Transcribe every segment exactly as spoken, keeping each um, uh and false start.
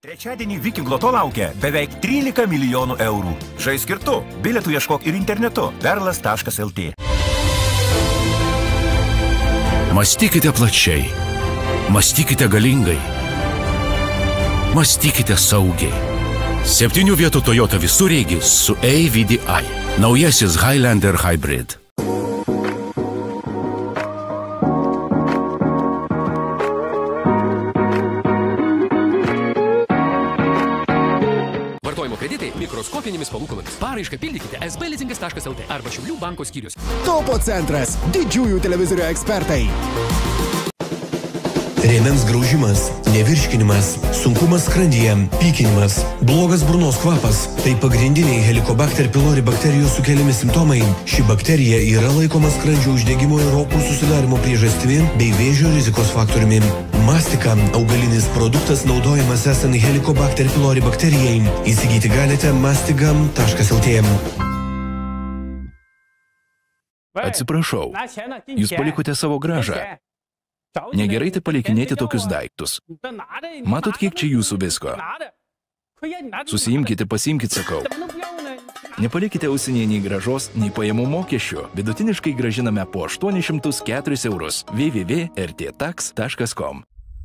Trečiadienį Viking Loto laukia beveik trylika milijonų eurų. Žaisk ir tu. Bilietų ieškok ir internetu. perlas taškas el tė. Mąstykite plačiai. Mąstykite galingai. Mąstykite saugiai. Septynių vietų Toyota visureigis su A V D I. Naujasis Highlander Hybrid. Vartojimo kreditai mikroskopinėmis palūkanomis. Paraišką pildykite es be lizingas taškas el tė arba Šiaulių banko skyrius. Topo centras. Didžiųjų televizorių ekspertai. Rėmens graužimas, nevirškinimas, sunkumas skrandyje, pykinimas, blogas burnos kvapas – tai pagrindiniai Helicobacter pylori bakterijos sukeliami simptomai. Ši bakterija yra laikoma skrandžio uždegimo ir opų susidarimo priežastimi bei vėžio rizikos faktoriumi. Mastika – augalinis produktas naudojamas esant Helicobacter pylori bakterijai. Įsigyti galite mastigam taškas el tė. Atsiprašau, jūs palikote savo gražą. Negerai tai palikinėti tokius daiktus. Matot, kiek čia jūsų visko. Susiimkite, pasiimkite, sakau. Nepalikite ausinėje nei gražos, nei pajamų mokesčių. Vidutiniškai gražiname po aštuonis šimtus keturis eurus. w w w taškas r t tax taškas com.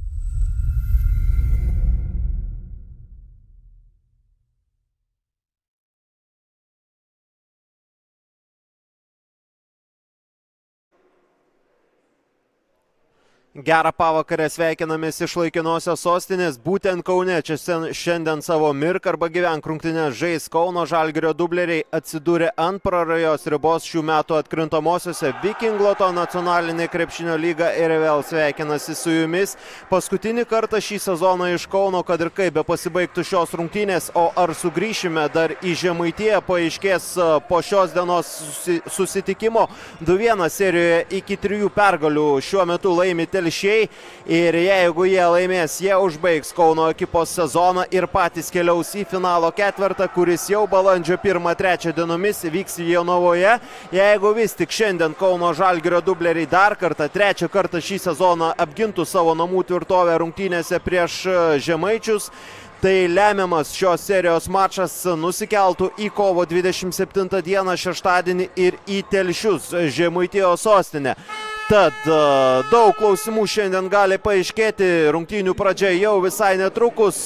Gerą pavakarę sveikinamės iš laikinosios sostinės, būtent Kaune. Čia šiandien savo mirk arba gyvenk rungtynes žais Kauno Žalgirio dubleriai, atsidūrė ant prarajos ribos šių metų atkrintamosiose. Viking Loto nacionalinė krepšinio lyga ir vėl sveikinasi su jumis. Paskutinį kartą šį sezoną iš Kauno, kad ir kaip be pasibaigtų šios rungtynės, o ar sugrįšime dar į Žemaitiją, paaiškės po šios dienos susitikimo. du vienas serijoje iki trijų pergalių šiuo metu laimi Telšiai ir jeigu jie laimės, jie užbaigs Kauno ekipos sezoną ir patys keliaus į finalo ketvertą, kuris jau balandžio pirmą trečią dienomis vyks Jonavoje. Jeigu vis tik šiandien Kauno Žalgirio dubleriai dar kartą, trečią kartą šį sezoną apgintų savo namų tvirtovę rungtynėse prieš Žemaičius, tai lemiamas šios serijos mačas nusikeltų į kovo dvidešimt septintą dieną šeštadienį ir į Telšius, Žemaitijos sostinę. Tad daug klausimų šiandien gali paaiškėti, rungtynių pradžia jau visai netrukus.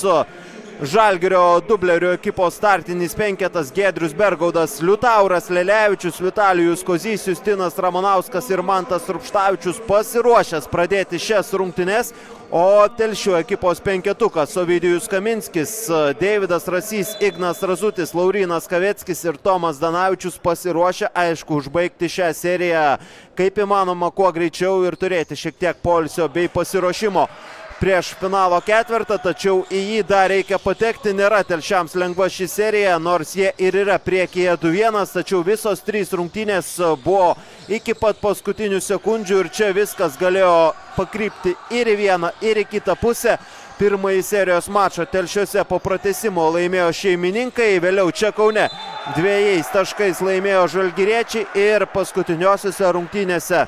Žalgirio dublerių ekipos startinis penketas: Giedrius Bergaudas, Liutauras Lelevičius, Vitalijus Kozys, Justinas Ramonauskas ir Mantas Rupštavičius pasiruošęs pradėti šias rungtynes. O Telšių ekipos penketukas: Ovidijus Kaminskis, Deividas Rasys, Ignas Razutis, Laurynas Kaveckis ir Tomas Danavičius pasiruošę, aišku, užbaigti šią seriją kaip įmanoma kuo greičiau ir turėti šiek tiek poilsio bei pasiruošimo prieš finalo ketvertą, tačiau į jį dar reikia patekti. Nėra telšiams lengva ši serija, nors jie ir yra priekyje du vienas, tačiau visos trys rungtynės buvo iki pat paskutinių sekundžių ir čia viskas galėjo pakrypti ir į vieną, ir į kitą pusę. Pirmąjį serijos mačą Telšiuose po pratęsimo laimėjo šeimininkai, vėliau čia Kaune dviejais taškais laimėjo žalgiriečiai ir paskutiniosiose rungtynėse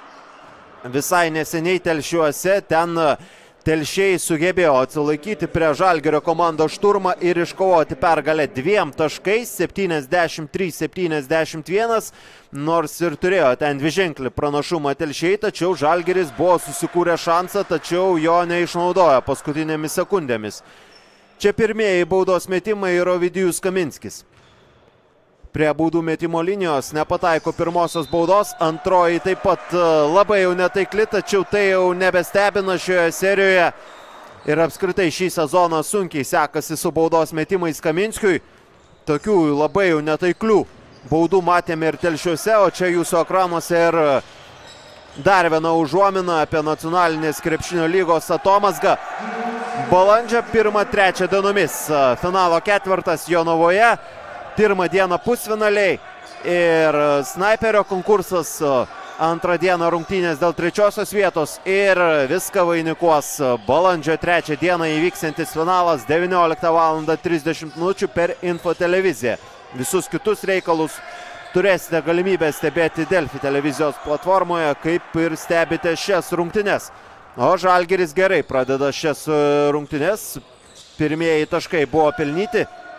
visai neseniai Telšiuose ten Telšiai sugebėjo atsilaikyti prie Žalgirio komandos šturmą ir iškovoti pergalę dviem taškais, septyniasdešimt trys septyniasdešimt vienas, nors ir turėjo ten dviženklį pranašumą Telšiai, tačiau Žalgiris buvo susikūrę šansą, tačiau jo neišnaudojo paskutinėmis sekundėmis. Čia pirmieji baudos metimai ir Ovidijus Kaminskis. Prie baudų metimo linijos nepataiko pirmosios baudos, antroji taip pat labai jau netaikli, tačiau tai jau nebestebina šioje serijoje. Ir apskritai šį sezoną sunkiai sekasi su baudos metimais Kaminskiui. Tokių labai jau netaiklių baudų matėme ir Telšiuose, o čia jūsų ekranuose ir dar viena užuomina apie nacionalinės krepšinio lygos atomazgą. Balandžio pirmą trečią dienomis finalo ketvertas Jonavoje. Pirmą dieną pusfinaliai ir snaiperio konkursas, antrą dieną rungtynės dėl trečiosios vietos ir viską vainikuos balandžio trečią dieną įvyksiantis finalas devynioliktą valandą trisdešimt minučių per Info televiziją. Visus kitus reikalus turėsite galimybę stebėti Delfi televizijos platformoje, kaip ir stebite šias rungtynes. O Žalgiris gerai pradeda šias rungtynes. pirmieji taškai buvo pelnyti.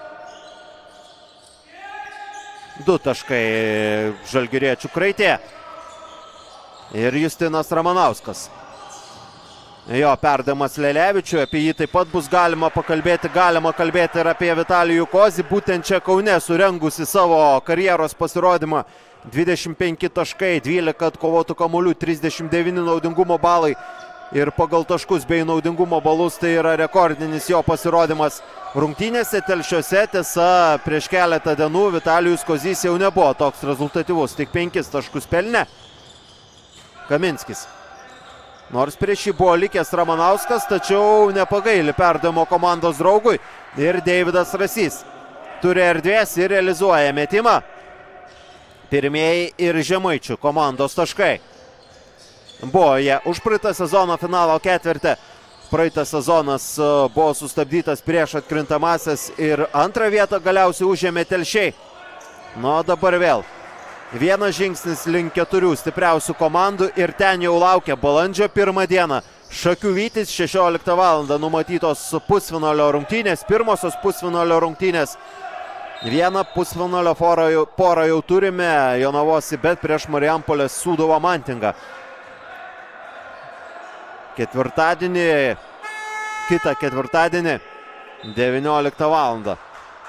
Du taškai žalgiriečių kraitė. Ir Justinas Ramanauskas. Jo perdavimas Lelevičiui, apie jį taip pat bus galima pakalbėti, galima kalbėti ir apie Vitalijų Kozį, būtent čia Kaune surengusi savo karjeros pasirodymą. dvidešimt penki taškai, dvylika atkovotų kamuolių, trisdešimt devyni naudingumo balai ir pagal taškus bei naudingumo balus tai yra rekordinis jo pasirodymas rungtynėse Telšiuose. Tiesa, prieš keletą dienų Vitalijus Kozys jau nebuvo toks rezultatyvus, tik penkis taškus pelnė Kaminskis. Nors prieš jį buvo likęs Ramanauskas, tačiau nepagaili perdavimo komandos draugui ir Deividas Rasys turi erdvės ir realizuoja metimą. Pirmieji ir Žemaičių komandos taškai. Buvo jie už praeitą sezono finalo ketvirtį. Praeitas sezonas buvo sustabdytas prieš atkrintamasias ir antrą vietą galiausiai užėmė Telšiai. Nu, dabar vėl. Vienas žingsnis link keturių stipriausių komandų ir ten jau laukia balandžio pirmą dieną. Šakių Vytis, šešioliktą valandą numatytos pusfinalio rungtynės, pirmosios pusfinalio rungtynės. Vieną pusfinalio porą jau, porą jau turime, Jonavos bet prieš Marijampolės Sūduvą Mantingą. Ketvirtadienį, kitą ketvirtadienį, devynioliktą valandą.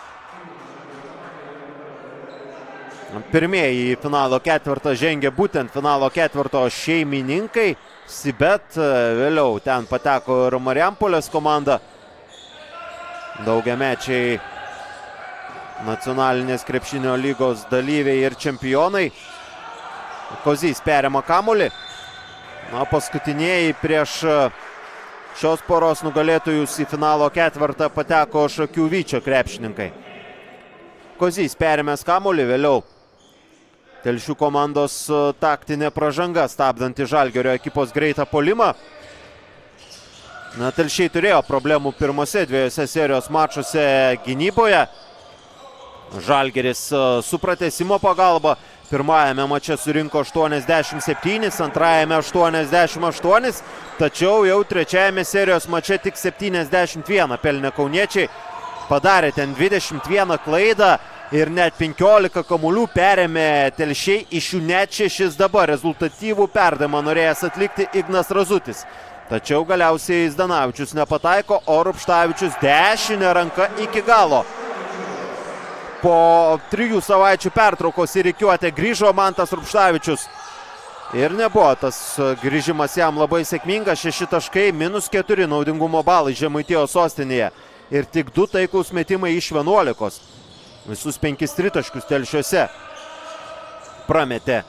Pirmieji į finalo ketvirtą žengė būtent finalo ketvirto šeimininkai. Sibet, vėliau ten pateko ir Marijampolės komanda. Daugiamečiai nacionalinės krepšinio lygos dalyviai ir čempionai. Kozys perima kamuolį. Na, paskutiniai prieš šios poros nugalėtojus į finalo ketvirtą pateko Šakių Vyčio krepšininkai. Kozys perimęs kamuolį, vėliau Telšių komandos taktinė pražanga, stabdanti Žalgirio ekipos greitą puolimą. Na, Telšiai turėjo problemų pirmose dviejose serijos mačuose gynyboje. Žalgiris su pratęsimo pagalba pirmajame mače surinko aštuoniasdešimt septyni, antrajame aštuoniasdešimt aštuoni, tačiau jau trečiajame serijos mače tik septyniasdešimt vieną pelnė kauniečiai. Padarė ten dvidešimt vieną klaidą ir net penkiolika kamuolių perėmė Telšiai, iš jų net šešis dabar rezultatyvų perdavimą norėjęs atlikti Ignas Razutis. Tačiau galiausiai Zdanavičius nepataiko, o Rupštavičius dešinę ranką iki galo. Po trijų savaičių pertraukos į rikiuotę grįžo Mantas Rupštavičius. Ir nebuvo tas grįžimas jam labai sėkmingas, šeši taškai, minus keturi naudingumo balai Žemaitijos sostinėje. Ir tik du taikaus metimai iš vienuolikos. Visus penkis tritaškius Telšiuose prametė.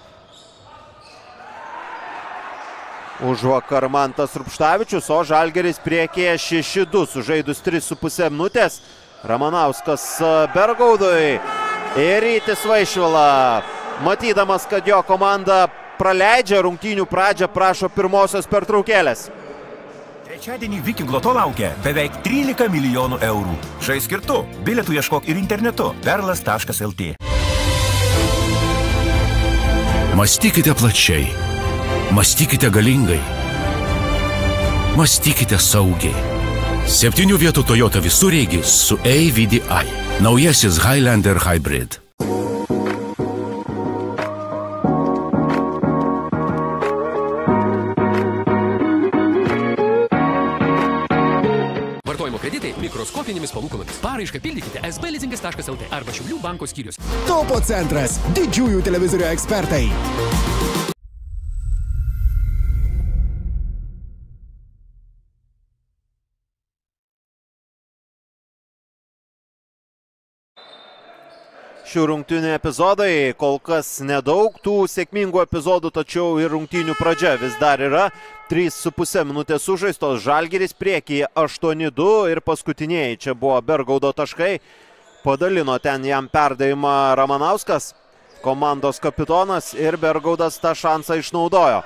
Užvakar Mantas Rupštavičius, o Žalgiris priekyje šeši du, sužaidus tris su pusė minutės. Ramanauskas Bergaudui ir Rytis Vaišvila, matydamas, kad jo komanda praleidžia rungtynių pradžią, prašo pirmosios pertraukėlės. Trečiadienį Viking Loto laukia beveik trylika milijonų eurų. Žaisk ir tu. Bilietų ieškok ir internetu. perlas taškas lt. Mąstykite plačiai. Mąstykite galingai. Mąstykite saugiai. Septynių vietų Toyota visureigis su A V D I. Naujasis Highlander Hybrid. Vartojimo kreditai mikroskopinėmis palūkanomis. Paraišką pildykite S B lizingas taškas lt arba Šiaulių banko skyrius. Topo centras. Didžiųjų televizorių ekspertai. Šių rungtynių epizodai, kol kas nedaug tų sėkmingų epizodų, tačiau ir rungtynių pradžia vis dar yra. trys su pusė minutės sužaistos, Žalgiris priekyje aštuoni du ir paskutiniai čia buvo Bergaudo taškai. Padalino ten jam perdavimą Ramanauskas, komandos kapitonas, ir Bergaudas tą šansą išnaudojo.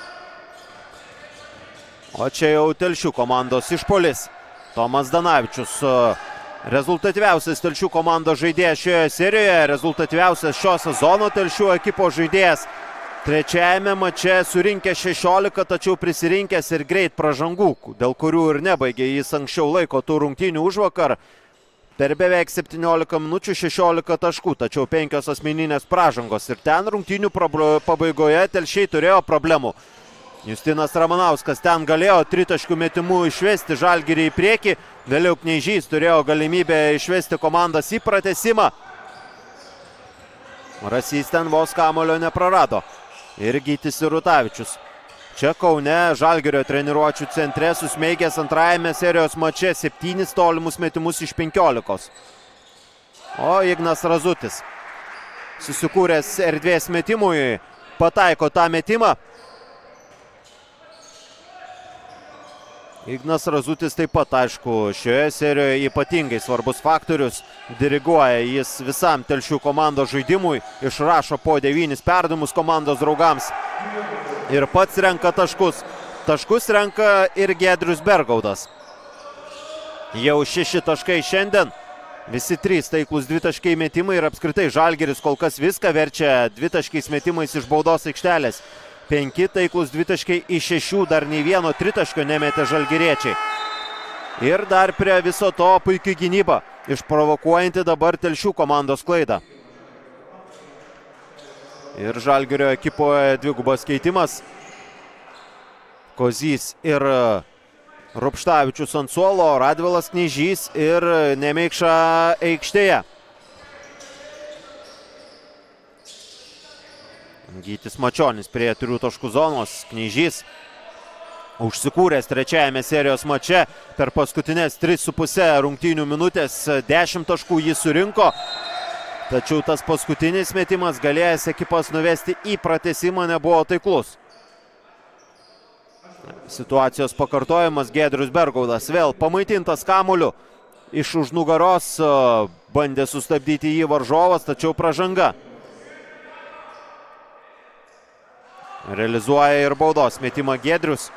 O čia jau Telšių komandos išpuolis. Tomas Zdanavičius, rezultatyviausias Telšių komandos žaidėjas šioje serijoje, rezultatyviausias šio sezono Telšių ekipos žaidėjas. Trečiajame mače surinkė šešiolika, tačiau prisirinkęs ir greit pražangų, dėl kurių ir nebaigė jis anksčiau laiko tų rungtynių užvakar. Per beveik septyniolika minučių šešiolika taškų, tačiau penkios asmeninės pražangos. Ir ten rungtynių pabaigoje Telšiai turėjo problemų. Justinas Ramanauskas ten galėjo tritaškių metimų išvesti Žalgirį į priekį. Vėliau Kneižys turėjo galimybę išvesti komandas į pratęsimą. Rasys ten vos kamuolio neprarado. Ir Gytis Sirutavičius. Čia Kaune Žalgirio treniruočių centre susmeigęs antrajame serijos mače septynis tolimus metimus iš penkiolikos. O Ignas Razutis, susikūręs erdvės metimui, pataiko tą metimą. Ignas Razutis taip pat, aišku, šioje serijoje ypatingai svarbus faktorius. Diriguoja jis visam Telšių komandos žaidimui, išrašo po devynis perdavimus komandos draugams. Ir pats renka taškus. Taškus renka ir Giedrius Bergaudas. Jau šeši taškai šiandien. Visi trys taiklus dvitaškiai metimai ir apskritai Žalgiris kol kas viską verčia dvitaškiais metimais iš baudos aikštelės. Penki taiklus dvitaškiai iš šešių, dar nei vieno tritaškio nemetė žalgiriečiai. Ir dar prie viso to puikiai gynyba, išprovokuojanti dabar Telšių komandos klaidą. Ir Žalgirio ekipoje dvigubas keitimas. Kozys ir Rupštavičius ant suolo, Radvilas Kneižys ir Nemeikša aikštėje. Gytis Mačionis prie trijų taškų zonos. Kneižys užsikūręs trečiajame serijos mače per paskutinės tris su puse rungtynių minutės dešimt taškų jį surinko. Tačiau tas paskutinis metimas galėjęs ekipas nuvesti į pratęsimą nebuvo taiklus. Situacijos pakartojimas. Giedrius Bergaudas vėl pamaitintas kamuoliu. Iš už nugaros bandė sustabdyti jį varžovas, tačiau pražanga. Realizuoja ir baudos metimą Giedrius.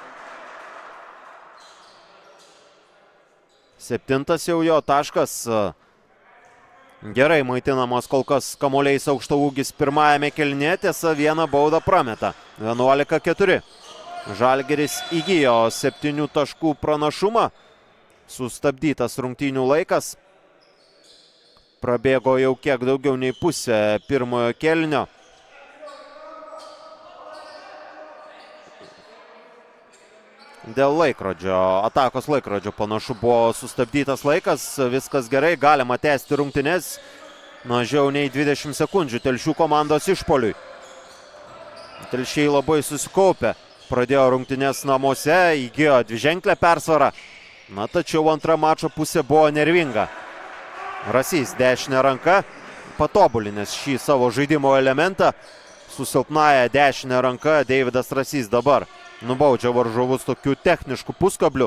Septintas jau jo taškas. Gerai maitinamos kol kas kamuoliais aukštaūgis pirmajame kėlinyje, tiesa vieną baudą prameta. vienuolika keturi. Žalgiris įgijo septynių taškų pranašumą. Sustabdytas rungtynių laikas. Prabėgo jau kiek daugiau nei pusę pirmojo kėlinio. Dėl laikrodžio, atakos laikrodžio panašu buvo sustabdytas laikas, viskas gerai, galima tęsti rungtynes. Mažiau nei dvidešimt sekundžių Telšių komandos išpoliui. Telšiai labai susikaupė, pradėjo rungtynes namuose, įgijo dviženklę persvarą. Na, tačiau antra mačo pusė buvo nervinga. Rasys dešinė ranka, patobulinęs šį savo žaidimo elementą. Su silpnaja dešinė ranka Deividas Rasys dabar nubaudžia varžovus tokių techniškų puskablių.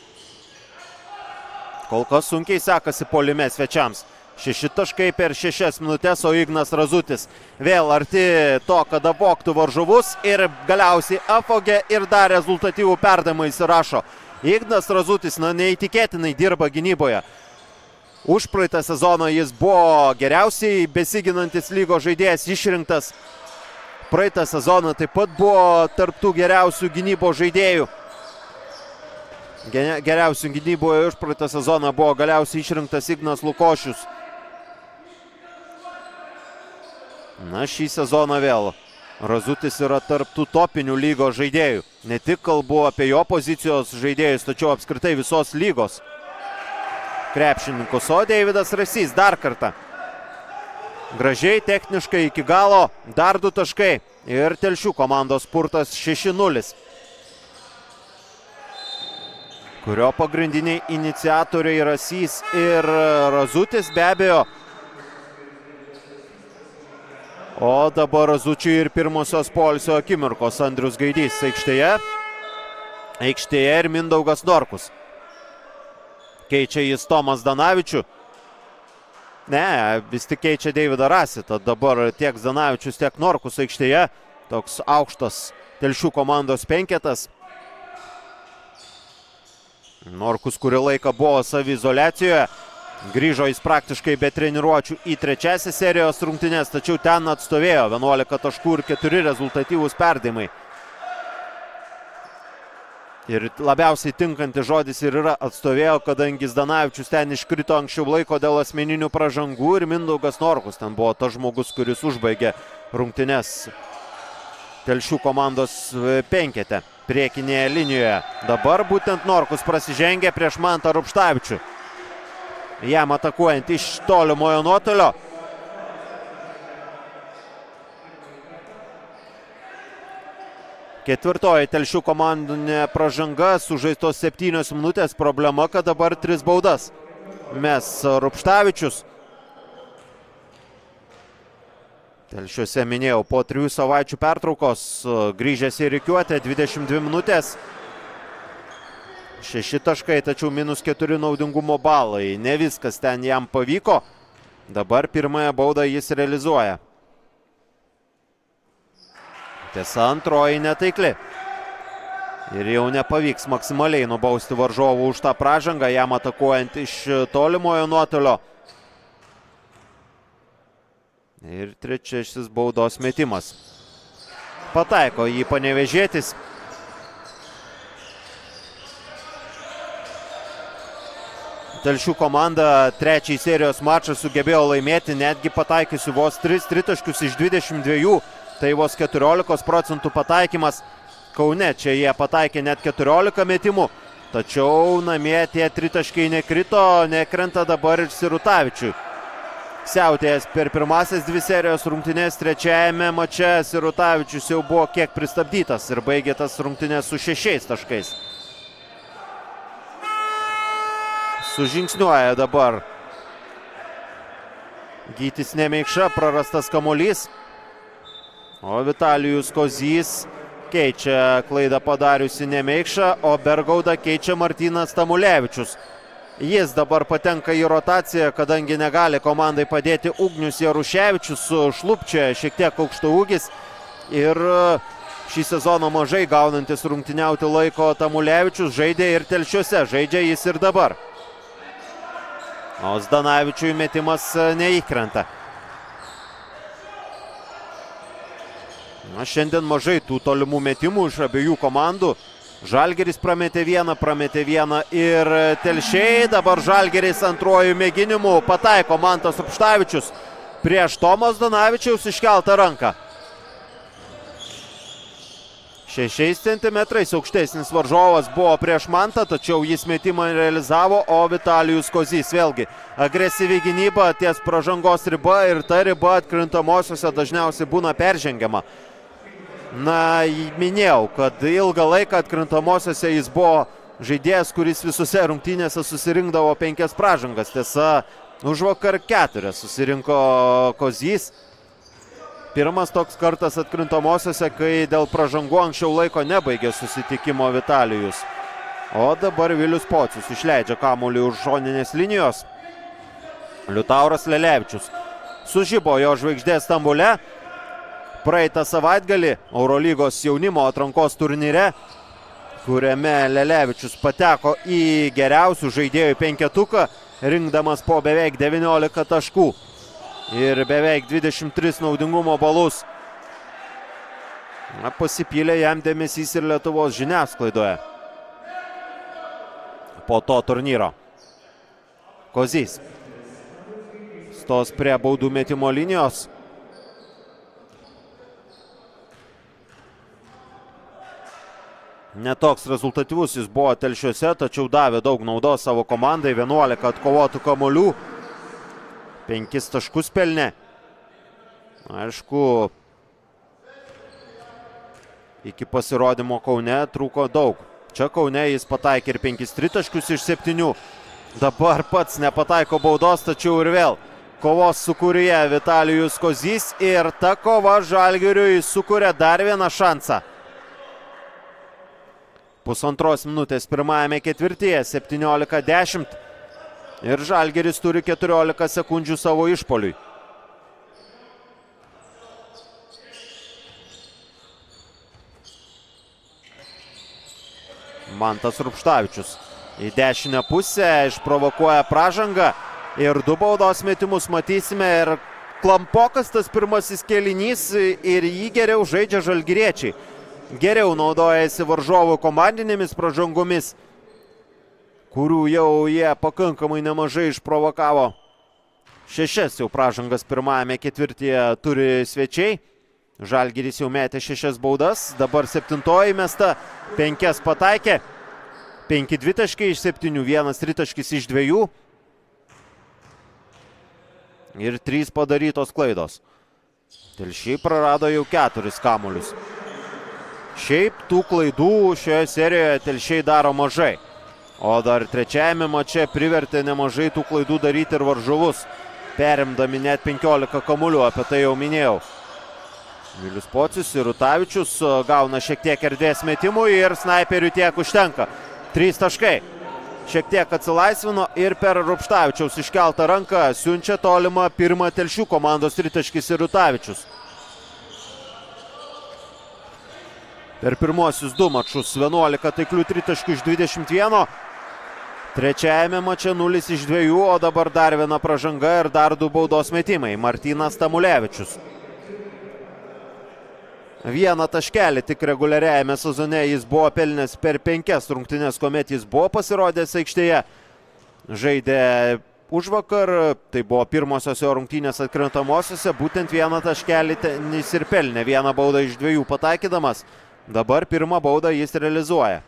Kol kas sunkiai sekasi puolime svečiams. Šeši taškai per šešias minutės, o Ignas Razutis vėl arti to, kada voktų varžovus ir galiausiai apvogė ir dar rezultatyvų perdavimą įsirašo. Ignas Razutis, na, neįtikėtinai dirba gynyboje. Už praeitą sezoną jis buvo geriausiai besiginantis lygos žaidėjas išrinktas. Praeitą sezoną taip pat buvo tarptų geriausių gynybo žaidėjų. Geriausių gynyboje už praeitą sezoną buvo galiausiai išrinktas Ignas Lukošius. Na, šį sezoną vėl Razutis yra tarptų topinių lygos žaidėjų. Ne tik kalbu apie jo pozicijos žaidėjus, tačiau apskritai visos lygos krepšininkus. O Deividas Rasys dar kartą. Gražiai, techniškai iki galo, dar du taškai ir Telšių komandos spurtas šeši nulis. Kurio pagrindiniai iniciatoriai Rasys ir Razutis be abejo. O dabar Razučiui ir pirmosios poilsio akimirkos. Andrius Gaidys aikštėje. Aikštėje ir Mindaugas Norkus. Keičia jis Tomas Zdanavičių. Ne, vis tik keičia Deividą Rasį. Tad dabar tiek Zdanavičius, tiek Norkus aikštėje. Toks aukštas Telšių komandos penketas. Norkus kurį laiką buvo saviizoliacijoje. Grįžo jis praktiškai be treniruočių į trečiąsias serijos rungtynes, tačiau ten atstovėjo vienuolika taškų ir keturi rezultatyvūs perdavimai. Ir labiausiai tinkantis žodis ir yra atstovėjo, kadangi Zdanavičius ten iškrito anksčiau laiko dėl asmeninių pražangų ir Mindaugas Norkus ten buvo tas žmogus, kuris užbaigė rungtynes Telšių komandos penkete priekinėje linijoje. Dabar būtent Norkus prasižengė prieš Mantą Rupštavičių. Jam atakuojant iš tolimojo nuotolio. Ketvirtoji Telšių komandinė pražanga, sužaistos septynios minutės. Problema, kad dabar tris baudas mes Rupštavičius. Telšiuose minėjau, po trijų savaičių pertraukos grįžęs į rikiuotę, dvidešimt dvi minutės. Šeši taškai, tačiau minus keturi naudingumo balai. Ne viskas ten jam pavyko. Dabar pirmąją baudą jis realizuoja. Tiesa, antroji netaikli. Ir jau nepavyks maksimaliai nubausti varžovų už tą pražangą, jam atakuojant iš tolimojo nuotolio. Ir trečiasis baudos metimas. Pataiko jį Panevėžietis. Telšių komanda trečiai serijos mačą sugebėjo laimėti, netgi pataikiusi vos tris tritaškius iš dvidešimt dviejų, tai vos keturiolikos procentų pataikymas. Kaune čia jie pataikė net keturiolika metimų, tačiau namie tie tritaškiai nekrito, nekrenta dabar ir Sirutavičiui. Siautėjęs per pirmasias dvi serijos rungtynės, trečiajame mače Sirutavičius jau buvo kiek pristabdytas ir baigė tas rungtynės su šešiais taškais. Sužingsniuoja dabar Gytis Nemeikša, prarastas kamuolys. O Vitalijus Kozys keičia klaidą padariusi Nemeikša, o Bergaudą keičia Martynas Tamulevičius. Jis dabar patenka į rotaciją, kadangi negali komandai padėti Ugnius Jaruševičius, šlubčia šiek tiek aukštaūgis. Ir šį sezoną mažai gaunantis rungtyniauti laiko Tamulevičius žaidė ir Telšiuose, žaidžia jis ir dabar. O Zdanavičiui metimas neįkrenta. Na, šiandien mažai tų tolimų metimų iš abiejų komandų. Žalgiris prametė vieną, prametė vieną ir Telšiai. Dabar Žalgiris antruoju mėginimu pataiko Mantas Rupštavičius prieš Tomo Zdanavičiaus iškeltą ranką. Šešiais centimetrais aukštesnis varžovas buvo prieš Mantą, tačiau jis metimą realizavo, o Vitalijus Kozys vėlgi agresyvi gynyba ties pražangos riba ir ta riba atkrintamosiose dažniausiai būna peržengiama. Na, minėjau, kad ilgą laiką atkrintamosiose jis buvo žaidėjas, kuris visose rungtynėse susirinkdavo penkias pražangas. Tiesa, užvakar keturias susirinko Kozys. Pirmas toks kartas atkrintamosiose, kai dėl pražangų anksčiau laiko nebaigė susitikimo Vitalijus. O dabar Vilius Pocius išleidžia kamuolį už šoninės linijos. Liutauras Lelevičius sužibo jo žvaigždė Stambule. Praeitą savaitgalį Eurolygos jaunimo atrankos turnyre, kuriame Lelevičius pateko į geriausių žaidėjų penketuką, rinkdamas po beveik devyniolika taškų ir beveik dvidešimt tris naudingumo balus. Na, pasipylė jam dėmesys ir Lietuvos žiniasklaidoje po to turnyro. Kozys stos prie baudų metimo linijos. Netoks rezultatyvus jis buvo Telšiuose, tačiau davė daug naudos savo komandai. vienuolika atkovotų kamuolių, penkis taškus pelnė. Aišku, iki pasirodymo Kaune trūko daug. Čia Kaune jis pataikė ir penkis tritaškius iš septynių. Dabar pats nepataiko baudos, tačiau ir vėl kovos sukūrėje Vitalijus Kozys ir ta kova Žalgiriui sukuria dar vieną šansą. Pusantros minutės pirmajame ketvirtyje, septyniolika dešimt. Ir Žalgiris turi keturiolika sekundžių savo išpoliui. Mantas Rupštavičius į dešinę pusę išprovokuoja pražangą. ir du baudos metimus matysime. Ir klampokas tas pirmasis kėlinys ir jį geriau žaidžia žalgiriečiai. Geriau naudojasi varžovų komandinėmis pražangomis, kurių jau jie pakankamai nemažai išprovokavo. Šešias jau pražangas pirmajame ketvirtyje turi svečiai. Žalgiris jau metė šešias baudas, dabar septintoji mesta, penkias pataikė. Penki dvitaškiai iš septynių, vienas tritaškis iš dviejų. Ir trys padarytos klaidos. Telšiai prarado jau keturis kamuolius. Šiaip tų klaidų šioje serijoje Telšiai daro mažai. O dar trečiajame mače privertė nemažai tų klaidų daryti ir varžovus, perimdami net penkiolika kamuolių, apie tai jau minėjau. Vilius Pocius ir Rutavičius gauna šiek tiek erdvės metimų ir snaiperių tiek užtenka. Trys taškai. Šiek tiek atsilaisvino ir per Rupštavičiaus iškeltą ranką siunčia tolimą pirmą Telšių komandos tritaškis ir Rutavičius. Per pirmosius du mačus vienuolika taiklių tritaškių iš dvidešimt vieno. Trečiajame mače nulis iš dviejų, o dabar dar viena pražanga ir dar du baudos metimai. Martynas Tamulevičius. Vieną taškelį tik reguliariajame sezone jis buvo pelnęs per penkias rungtynes, kuomet jis buvo pasirodęs aikštėje. Žaidė užvakar, tai buvo pirmosios jo rungtynės atkrintamosiose, būtent vieną taškelį jis ir pelnė, vieną baudą iš dviejų pataikydamas. Dabar pirmą baudą jis realizuoja.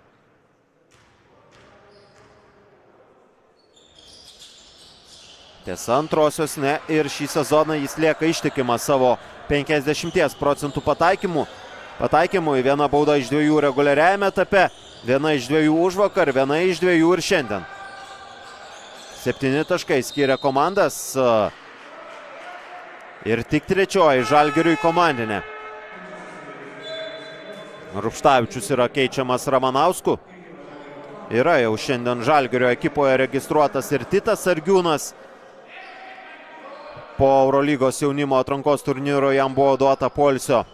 Tiesa, antrosios ne, ir šį sezoną jis lieka ištikimas savo penkiasdešimties procentų pataikymų. Pataikymui viena bauda iš dviejų reguliariajame etape, viena iš dviejų užvakar, viena iš dviejų ir šiandien. Septyni taškai skiria komandas ir tik trečioji Žalgiriui komandinė. Rupštavičius yra keičiamas Ramanausku. Yra jau šiandien Žalgirio ekipoje registruotas ir Titas Sargiūnas. Po Eurolygos jaunimo atrankos turnyro jam buvo duota poilsio.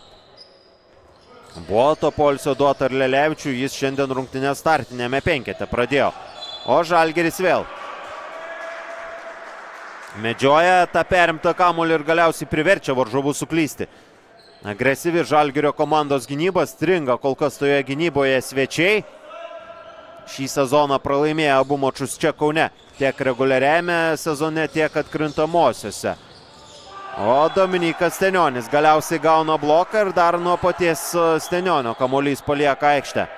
Buvo to poilsio duota ir Lelevičiui, jis šiandien rungtynės startinėme penkete pradėjo. O Žalgiris vėl medžioja tą perimtą kamuolį ir galiausiai priverčia varžovus suklysti. Agresyvi Žalgirio komandos gynyba, stringa kol kas toje gynyboje svečiai. Šį sezoną pralaimėjo abu mačus čia Kaune, tiek reguliariajame sezone, tiek atkrintamosiose. O Dominykas Stenionis galiausiai gauna bloką ir dar nuo paties Stenionio kamuolys palieka aikštę.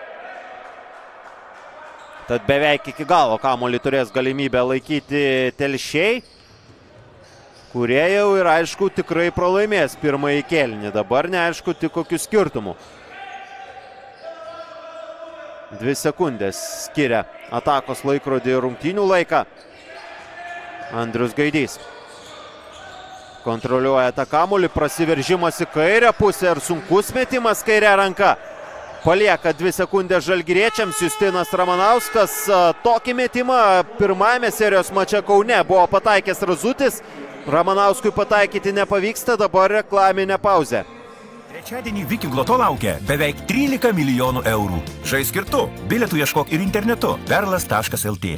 Tad beveik iki galo kamuolį turės galimybę laikyti Telšiai, kurie jau ir aišku tikrai pralaimės pirmąjį kėlinį. Dabar neaišku tik kokiu skirtumu. Dvi sekundės skiria atakos laikrodį rungtynių laiką. Andrius Gaidys kontroliuoja tą kamuolį, prasiveržimas į kairę pusę ir sunkus metimas kairę ranką. Palieka dvi sekundės žalgiriečiams. Justinas Ramanauskas tokį metimą pirmajame serijos mače Kaune buvo pataikęs Razutis. Ramanauskui pataikyti nepavyksta, dabar reklaminė pauzė. Trečiadienį Viking Loto laukia beveik trylika milijonų eurų. Žaisk ir tu. Bilietų ieškok ir internetu. perlas taškas lt.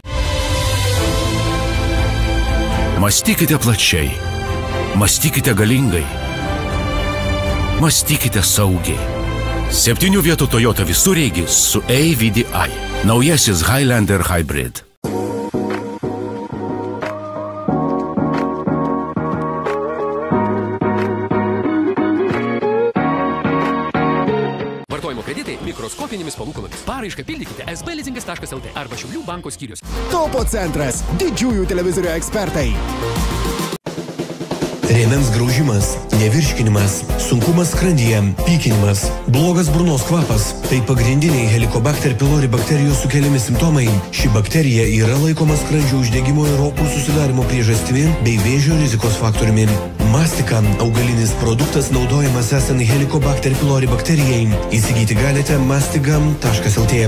Mąstykite plačiai. Mąstykite galingai. Mąstykite saugiai. Septynių vietų Toyota visureigis su A V D I. Naujasis Highlander Hybrid. Mikroskopinėmis palūkanomis. Paraišką pildykite S B lizingas taškas lt arba Šiaulių banko skyrius. Topo centras. Didžiųjų televizorių ekspertai. Rėmens graužimas, nevirškinimas, sunkumas skrandyje, pykinimas, blogas burnos kvapas – tai pagrindiniai Helicobacter pylori bakterijos sukeliami simptomai. Ši bakterija yra laikoma skrandžio uždegimo ir opų susidarimo priežastimi bei vėžio rizikos faktoriumi. Mastika – augalinis produktas naudojamas esant Helicobacter pylori bakterijai. Įsigyti galite mastigam taškas lt.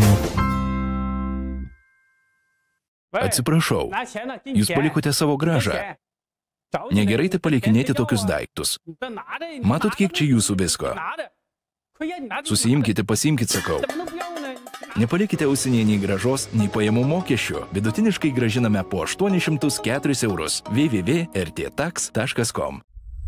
Atsiprašau, jūs palikote savo gražą. Negerai tai palikinėti tokius daiktus. Matot, kiek čia jūsų visko. Susiimkite, pasiimkite, sakau. Nepalikite užsienyje nei gražos, nei pajamų mokesčio. Vidutiniškai gražiname po aštuonis šimtus keturis eurus. w w w taškas r t tax taškas com.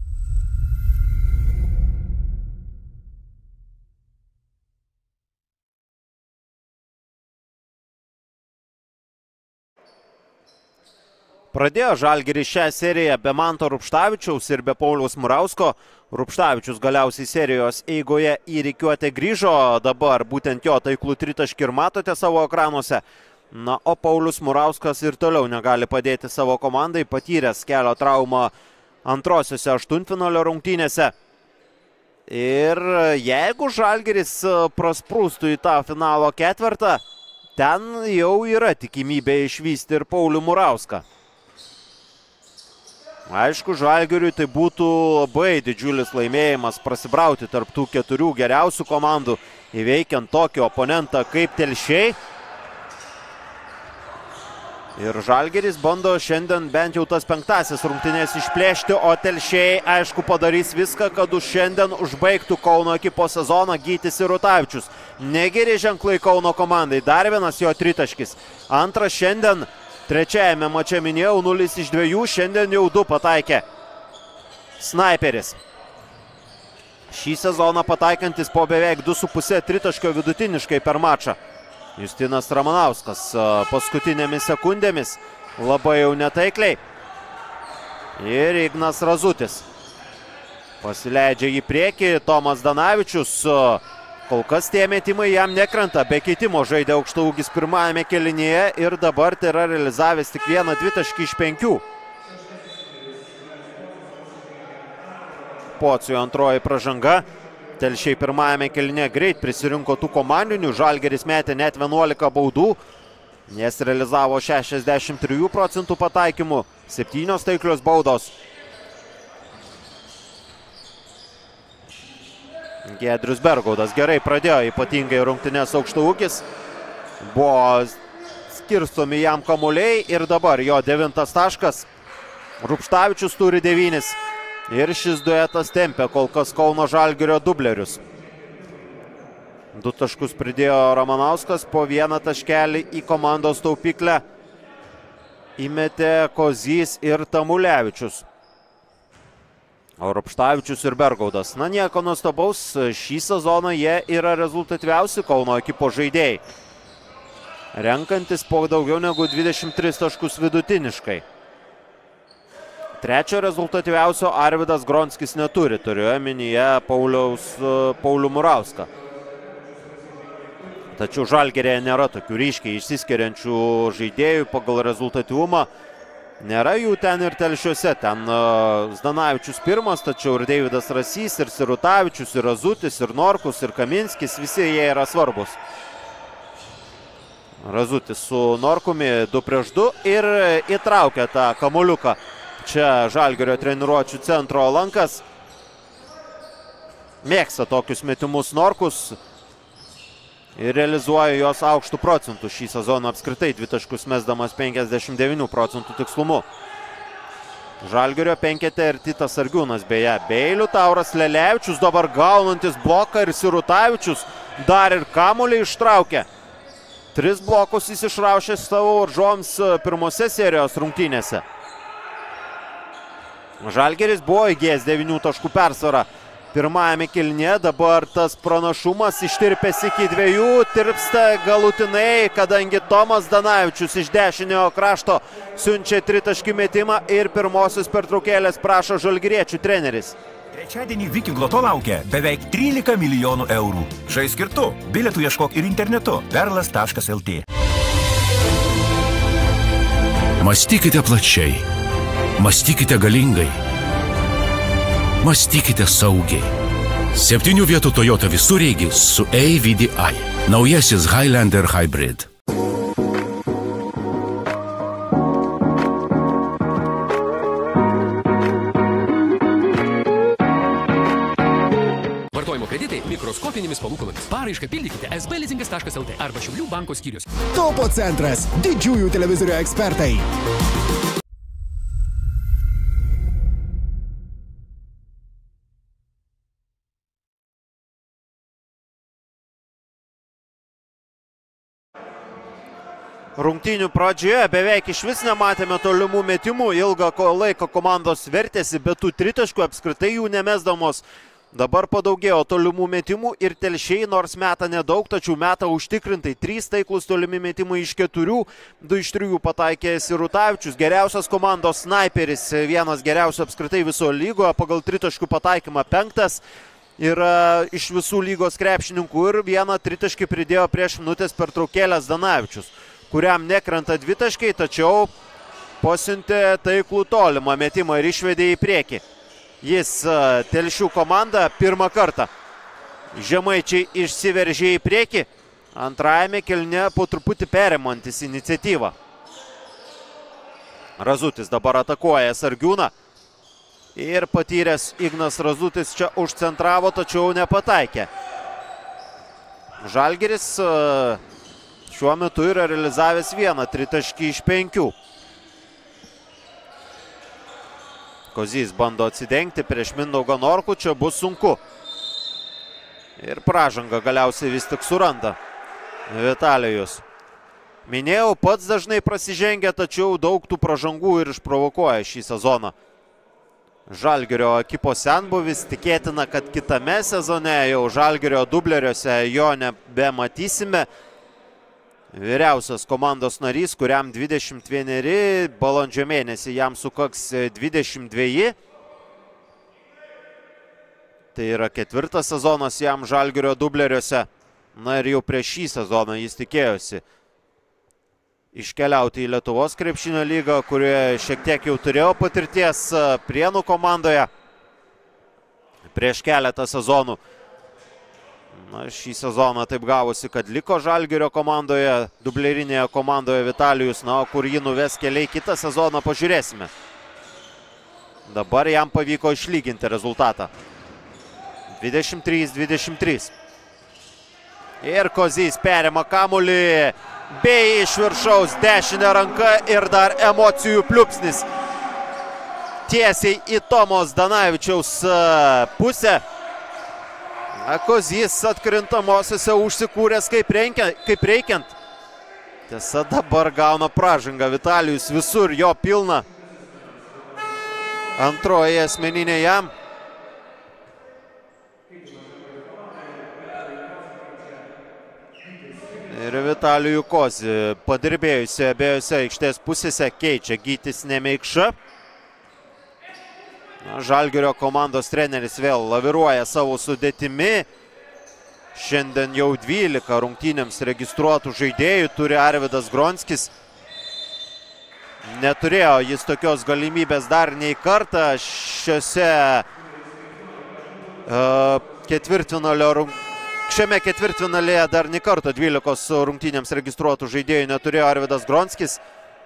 Pradėjo Žalgiris šią seriją be Manto Rupštavičiaus ir be Pauliaus Murausko. Rupštavičius galiausiai serijos eigoje į rikiuotę grįžo, dabar būtent jo taiklų tritaškį ir matote savo ekranuose. Na, o Paulius Murauskas ir toliau negali padėti savo komandai, patyręs kelio traumą antrosiose aštuntfinalio rungtynėse. Ir jeigu Žalgiris prasprūstų į tą finalo ketvertą, ten jau yra tikimybė išvysti ir Paulių Murauską. Aišku, Žalgiriui tai būtų labai didžiulis laimėjimas prasibrauti tarp tų keturių geriausių komandų, įveikiant tokį oponentą kaip Telšiai. Ir Žalgiris bando šiandien bent jau tas penktasis rungtynės išplėšti, o Telšiai, aišku, padarys viską, kad už šiandien užbaigtų Kauno ekipos sezoną Gytis Sirutavičius. Negeri ženklai Kauno komandai, dar vienas jo tritaškis. Antras šiandien. Trečiajame mače minėjau, nulis iš dviejų, šiandien jau du pataikė snaiperis. Šį sezoną pataikantis po beveik du su puse tritaškio vidutiniškai per mačą. Justinas Ramanauskas paskutinėmis sekundėmis labai jau netaikliai. Ir Ignas Razutis pasileidžia į priekį, Tomas Danavičius. Kol kas tie metimai jam nekrenta, be keitimo žaidė aukštaūgis pirmajame kėlinyje ir dabar tai yra realizavęs tik vieną dvitaškį iš penkių. Pociui antroji pražanga. Telšiai pirmajame kėlinyje greit prisirinko tų komandinių, Žalgiris metė net vienuolika baudų, nes realizavo šešiasdešimt trijų procentų pataikymų, septynios taiklios baudos. Giedrius Bergaudas gerai pradėjo, ypatingai rungtynės aukštaūgis. Buvo skirstomi jam kamuoliai ir dabar jo devintas taškas. Rupštavičius turi devynis. Ir šis duetas tempia kol kas Kauno Žalgirio dublerius. Du taškus pridėjo Ramanauskas, po vieną taškelį į komandos taupyklę įmetė Kozys ir Tamulevičius. O Rupštavičius ir Bergaudas. Na, nieko nuostabaus, šį sezoną jie yra rezultatyviausi Kauno ekipos žaidėjai, renkantis po daugiau negu dvidešimt tris taškus vidutiniškai. Trečio rezultatyviausio Arvydas Gronskis neturi, turiu omenyje Pauliaus, Paulių Murauską. Tačiau Žalgiryje nėra tokių ryškiai išsiskiriančių žaidėjų pagal rezultatyvumą. Nėra jų ten ir Telšiuose, ten Zdanavičius pirmas, tačiau ir Deividas Rasys, ir Sirutavičius, ir Razutis, ir Norkus, ir Kaminskis, visi jie yra svarbus. Razutis su Norkumi du prieš du ir įtraukia tą kamuoliuką. Čia Žalgirio treniruočių centro lankas. Mėgsta tokius metimus Norkus ir realizuoja jos aukštų procentų. Šį sezoną apskritai dvi taškus mesdamas penkiasdešimt devynių procentų tikslumu. Žalgirio penkete ir Titas Sargiūnas beje. Bei Liutauras Lelevičius dabar gaunantis bloką ir Sirutavičius dar ir kamuolį ištraukė. Tris blokus jis išraušė savo varžovams pirmose serijos rungtynėse. Žalgiris buvo įgijęs devynių taškų persvarą pirmajame kėlinyje, dabar tas pranašumas ištirpęs iki dviejų, tirpsta galutinai, kadangi Tomas Danavičius iš dešiniojo krašto siunčia tritaškį metimą ir pirmosios pertraukėlės prašo žalgiriečių treneris. Trečiadienį Viking Loto laukia beveik trylika milijonų eurų. Žaisk ir tu. Bilietų ieškok ir internetu. perlas taškas el tė. Mąstykite plačiai. Mąstykite galingai. Mąstykite saugiai. Septynių vietų Toyota visureigis su A V D I. Naujasis Highlander Hybrid. Vartojimo kreditai mikroskopinėmis palūkanomis. Paraišką pildykite es be lizingas taškas el tė arba Šiaulių banko skyrius. Topo centras. Didžiųjų televizorių ekspertai. Rungtynių pradžioje beveik iš vis nematėme tolimų metimų, ilgą laiką komandos vertėsi, bet tų tritaškų apskritai jų nemesdamos. Dabar padaugėjo tolimų metimų ir Telšiai nors meta nedaug, tačiau meta užtikrintai. Trys taiklus tolimi metimai iš keturių, du iš trijų pataikė Sirutavičius. Geriausias komandos snaiperis, vienas geriausių apskritai viso lygoje, pagal tritaškų pataikymą penktas. Yra iš visų lygos krepšininkų ir vieną tritaškį pridėjo prieš minutės pertraukėlės Zdanavičius, kuriam nekrenta dvitaškai, tačiau pasiuntė taiklų tolimą metimą ir išvedė į priekį. Jis Telšių komanda pirmą kartą. Žemaičiai išsiveržė į priekį, antrajame kėlinyje po truputį perimantis iniciatyvą. Razutis dabar atakuoja Sargiūną. Ir patyręs Ignas Razutis čia užcentravo, tačiau nepataikė. Žalgiris šiuo metu yra realizavęs vieną tritaškį iš penkių. Kozys bando atsidengti prieš Mindaugą Norkų, čia bus sunku. Ir pražangą galiausiai vis tik suranda Vitalijus. Minėjau, pats dažnai prasižengia, tačiau daug tų pražangų ir išprovokuoja šį sezoną. Žalgirio ekipos senbuvis, tikėtina, kad kitame sezone jau Žalgirio dubleriuose jo nebematysime. Vyriausias komandos narys, kuriam dvidešimt vieneri, balandžio mėnesį jam sukaks dvidešimt dveji. Tai yra ketvirtas sezonas jam Žalgirio dubleriuose. Na ir jau prieš šį sezoną jis tikėjosi iškeliauti į Lietuvos krepšinio lygą, kurioje šiek tiek jau turėjo patirties Prienų komandoje prieš keletą sezonų. Na, šį sezoną taip gavosi, kad liko Žalgirio komandoje, dublerinėje komandoje Vitalijus, na, kur jį nuves keliai kitą sezoną, pažiūrėsime. Dabar jam pavyko išlyginti rezultatą. dvidešimt trys dvidešimt trys. Ir Kozys perima kamuolį, bei iš viršaus dešinę ranką ir dar emocijų pliūpsnis. Tiesiai į Tomo Zdanavičiaus pusę. Kozys atkrintamosiose užsikūręs kaip, reikia, kaip reikiant. Tiesa, dabar gauna pražangą Vitalijus, visur jo pilna. Antroji asmeninė jam. Ir Vitalijų Kozį padirbėjusi abiejose aikštės pusėse keičia Gytis Nemeikša. Žalgirio komandos treneris vėl laviruoja savo sudėtimi. Šiandien jau dvylika rungtynėms registruotų žaidėjų turi Arvydas Gronskis. Neturėjo jis tokios galimybės dar nei kartą šiose uh, ketvirtfinalio rungtynėse. Šiame ketvirtfinalėje dar nei kartą dvylikos rungtynėms registruotų žaidėjų neturėjo Arvydas Gronskis.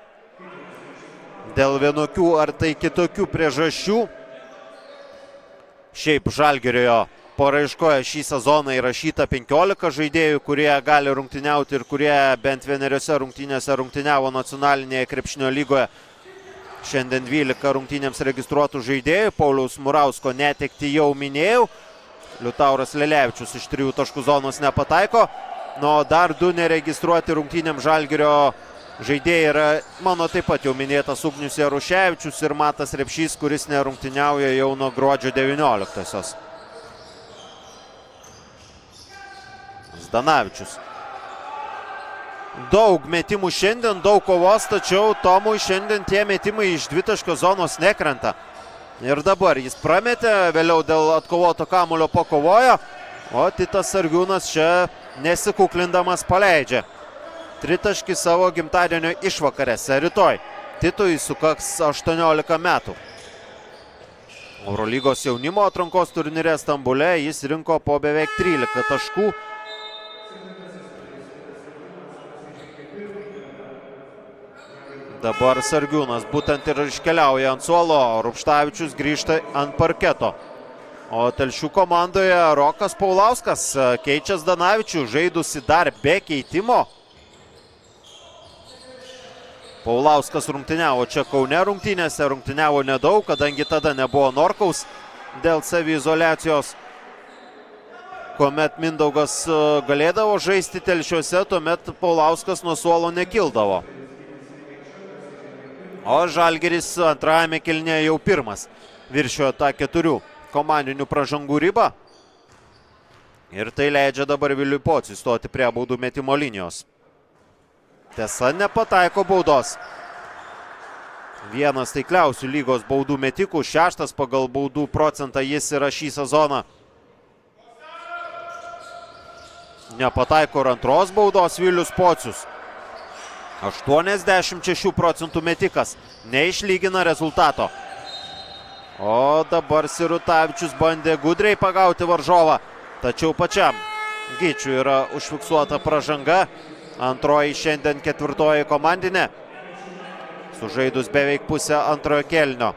Dėl vienokių ar tai kitokių priežasčių. Šiaip Žalgirio paraiškoje šį sezoną įrašyta penkiolika žaidėjų, kurie gali rungtyniauti ir kurie bent vieneriose rungtynėse rungtyniavo nacionalinėje krepšinio lygoje. Šiandien dvylika rungtynėms registruotų žaidėjų. Pauliaus Murausko netekti jau minėjau. Liutauras Lelevičius iš trijų taškų zonos nepataiko. Nu, dar du neregistruoti rungtynėm Žalgirio žaidėjai yra mano taip pat jau minėtas Ugnius Jaruševičius ir Matas Repšys, kuris nerungtyniauja jau nuo gruodžio devynioliktosios. Zdanavičius. Daug metimų šiandien, daug kovos, tačiau Tomui šiandien tie metimai iš dvitaškio zonos nekrenta. Ir dabar jis prametė, vėliau dėl atkovoto kamuolio pakovojo, o Titas Sargiūnas čia nesikuklindamas paleidžia tritaškį savo gimtadienio išvakarėse rytoj. Titui sukaks aštuoniolika metų. Eurolygos jaunimo atrankos turnyre Stambule jis rinko po beveik trylika taškų. Dabar Sargiūnas būtent ir iškeliauja ant suolo, Rupštavičius grįžta ant parketo. O Telšių komandoje Rokas Paulauskas keičia Zdanavičių, žaidusi dar be keitimo. Paulauskas rungtyniavo čia Kaune rungtynėse, rungtyniavo nedaug, kadangi tada nebuvo Norkaus dėl saviizoliacijos. kuomet Mindaugas galėdavo žaisti Telšiuose, tuomet Paulauskas nuo suolo nekildavo. O Žalgiris antrajame kėlinyje jau pirmas viršijo tą keturių komandinių pražangų ribą. Ir tai leidžia dabar Viliui Pociui stoti prie baudų metimo linijos. Tiesa, nepataiko baudos. Vienas taikliausių lygos baudų metikų, šeštas pagal baudų procentą jis yra šį sezoną. Nepataiko ir antros baudos Vilius Pocius. aštuoniasdešimt šešių procentų metikas. Neišlygina rezultato. O dabar Sirutavičius bandė gudriai pagauti varžovą. Tačiau pačiam Gyčiui yra užfiksuota pražanga. Antroji šiandien ketvirtoji komandinė. Sužaidus beveik pusę antrojo kėlinio.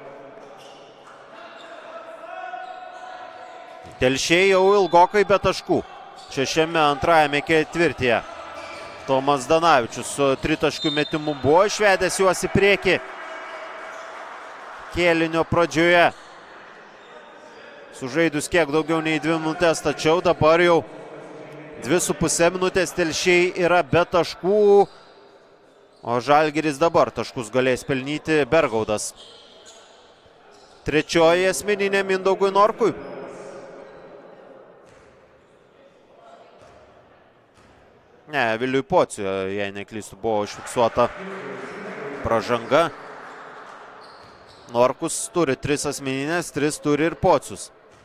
Telšiai jau ilgokai be taškų. Šešiame antrajame ketvirtyje. Tomas Danavičius su tritaškių metimu buvo išvedęs juos į priekį kėlinio pradžioje. Sužaidus kiek daugiau nei dvi minutės, tačiau dabar jau dvi su pusė minutės Telšiai yra be taškų, o Žalgiris dabar taškus galės pelnyti Bergaudas. Trečioji asmeninė Mindaugui Norkui. Ne, Viliui Pociui, jei neklystu, buvo užfiksuota pražanga. Norkus turi tris asmeninės, tris turi ir Pocius.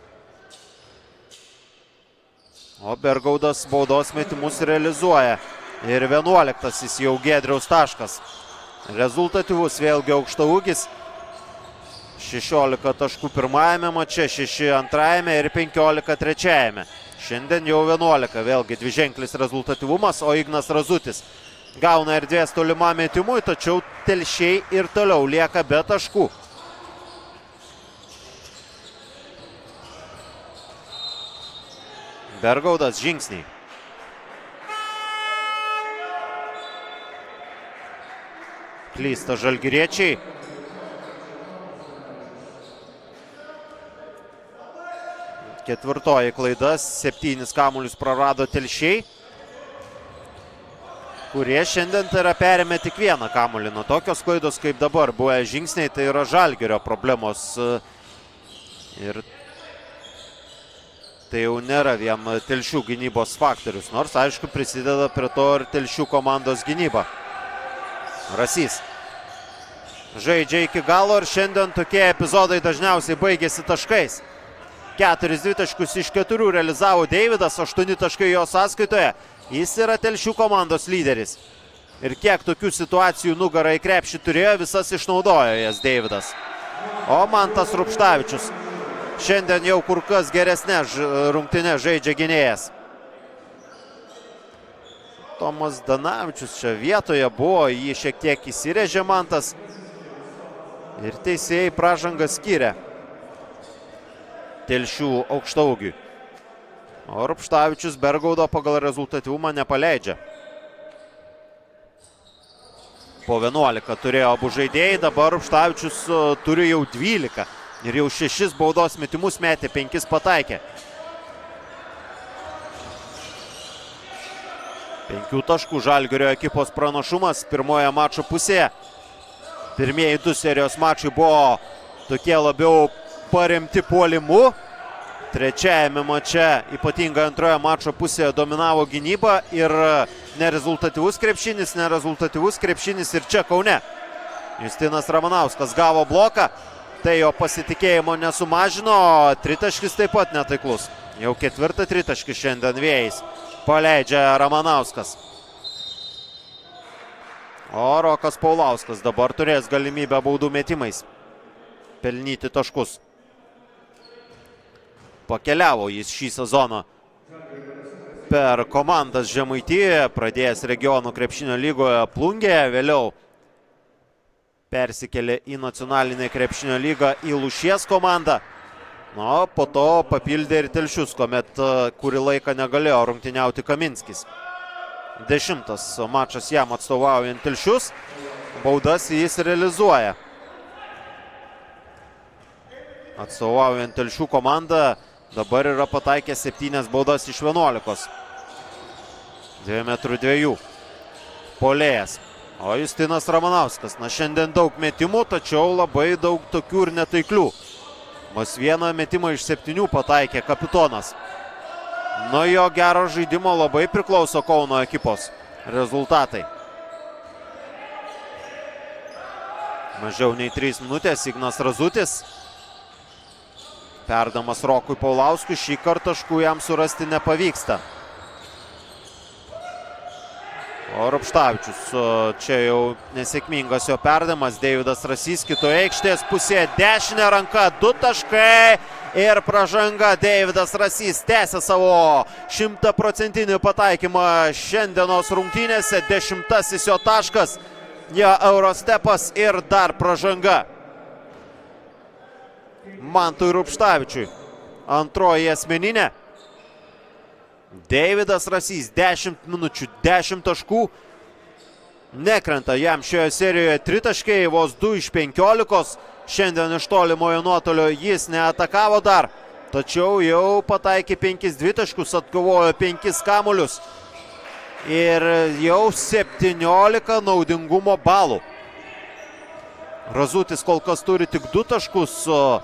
O Bergaudas baudos metimus realizuoja. Ir vienuoliktasis jau Giedriaus taškas. Rezultatyvus vėlgi aukštaūgis. šešiolika taškų pirmajame mače, šeši antrajame ir penkiolika trečiajame. Šiandien jau vienuolika, vėlgi dviženklis rezultatyvumas, o Ignas Razutis gauna erdvės tolimam metimui, tačiau Telšiai ir toliau lieka be taškų. Bergaudas žingsniai. Klysta žalgiriečiai. Ketvirtoji klaida, septynis kamuolius prarado Telšiai, kurie šiandien tai yra perėmė tik vieną kamuolį. Nuo tokios klaidos kaip dabar buvę žingsniai, tai yra Žalgirio problemos. Ir tai jau nėra vien Telšių gynybos faktorius, nors aišku prisideda prie to ir Telšių komandos gynyba. Rasys žaidžia iki galo ir šiandien tokie epizodai dažniausiai baigėsi taškais. Keturis dvitaškius iš keturių realizavo Deividas, aštuoni taškai jo sąskaitoje. Jis yra Telšių komandos lyderis. Ir kiek tokių situacijų nugarą į krepšį turėjo, visas išnaudojo jas Deividas. O Mantas Rupštavičius šiandien jau kur kas geresnė rungtynė žaidžia gynėjas. Tomas Danavičius čia vietoje buvo, jį šiek tiek įsirėžė Mantas. Ir teisėjai pražangą skyrė Telšių aukštaūgiui. O Rupštavičius Bergaudo pagal rezultatyvumą nepaleidžia. Po vienuolika turėjo abu žaidėjai, dabar Rupštavičius turi jau dvylika. Ir jau šešis baudos metimus metė, penkis pataikė. Penkių taškų Žalgirio ekipos pranašumas pirmoje mačo pusėje. Pirmieji du serijos mačai buvo tokie labiau paremti puolimu. Trečiajame mače, ypatingai antroje mačo pusėje, dominavo gynyba ir nerezultatyvus krepšinis, nerezultatyvus krepšinis ir čia Kaune. Justinas Ramanauskas gavo bloką, tai jo pasitikėjimo nesumažino, tritaškis taip pat netaiklus. Jau ketvirtą tritaškį šiandien vėjais paleidžia Ramanauskas. O Rokas Paulauskas dabar turės galimybę baudų metimais pelnyti taškus. Pakeliavo jis šį sezoną per komandas Žemaitijoje, pradėjęs regionų krepšinio lygoje Plungėje, vėliau persikėlė į nacionalinę krepšinio lygą į Lūšies komandą. Na, po to papildė ir Telšius, kuomet kurį laiką negalėjo rungtyniauti Kaminskis. Dešimtas mačas jam atstovaujant Telšius, baudas jis realizuoja. Atstovaujant Telšių komandą Dabar yra pataikęs septynias baudas iš vienuolikos. dviejų metrų dviejų. Puolėjas. O Justinas Ramanauskas. Na, šiandien daug metimų, tačiau labai daug tokių ir netaiklių. Mas vieną metimą iš septynių pataikė kapitonas. Nuo jo gero žaidimo labai priklauso Kauno ekipos rezultatai. Mažiau nei trys minutės. Ignas Razutis. Perdamas Rokui Paulauskui. Šį kartą taškų jam surasti nepavyksta. O Rupštavičius, čia jau nesėkmingas jo perdamas. Deividas Rasys kitoje aikštės pusėje. Dešinė ranka, du taškai ir pražanga. Deividas Rasys tęsia savo šimtaprocentinį pataikymą šiandienos rungtynėse. Dešimtasis jo taškas. Ja, Eurostepas ir dar pražanga. Mantui Rupštavičiui. Antroji asmeninė. Deividas Rasys, dešimt minučių, dešimt taškų. Nekrenta jam šioje serijoje tritaškiai, vos du iš penkiolikos. Šiandien iš tolimojo nuotolio jis neatakavo dar. Tačiau jau pataikė penkis dvitaškus, atkovojo penkis kamuolius. Ir jau septyniolika naudingumo balų. Razutis kol kas turi tik du taškus.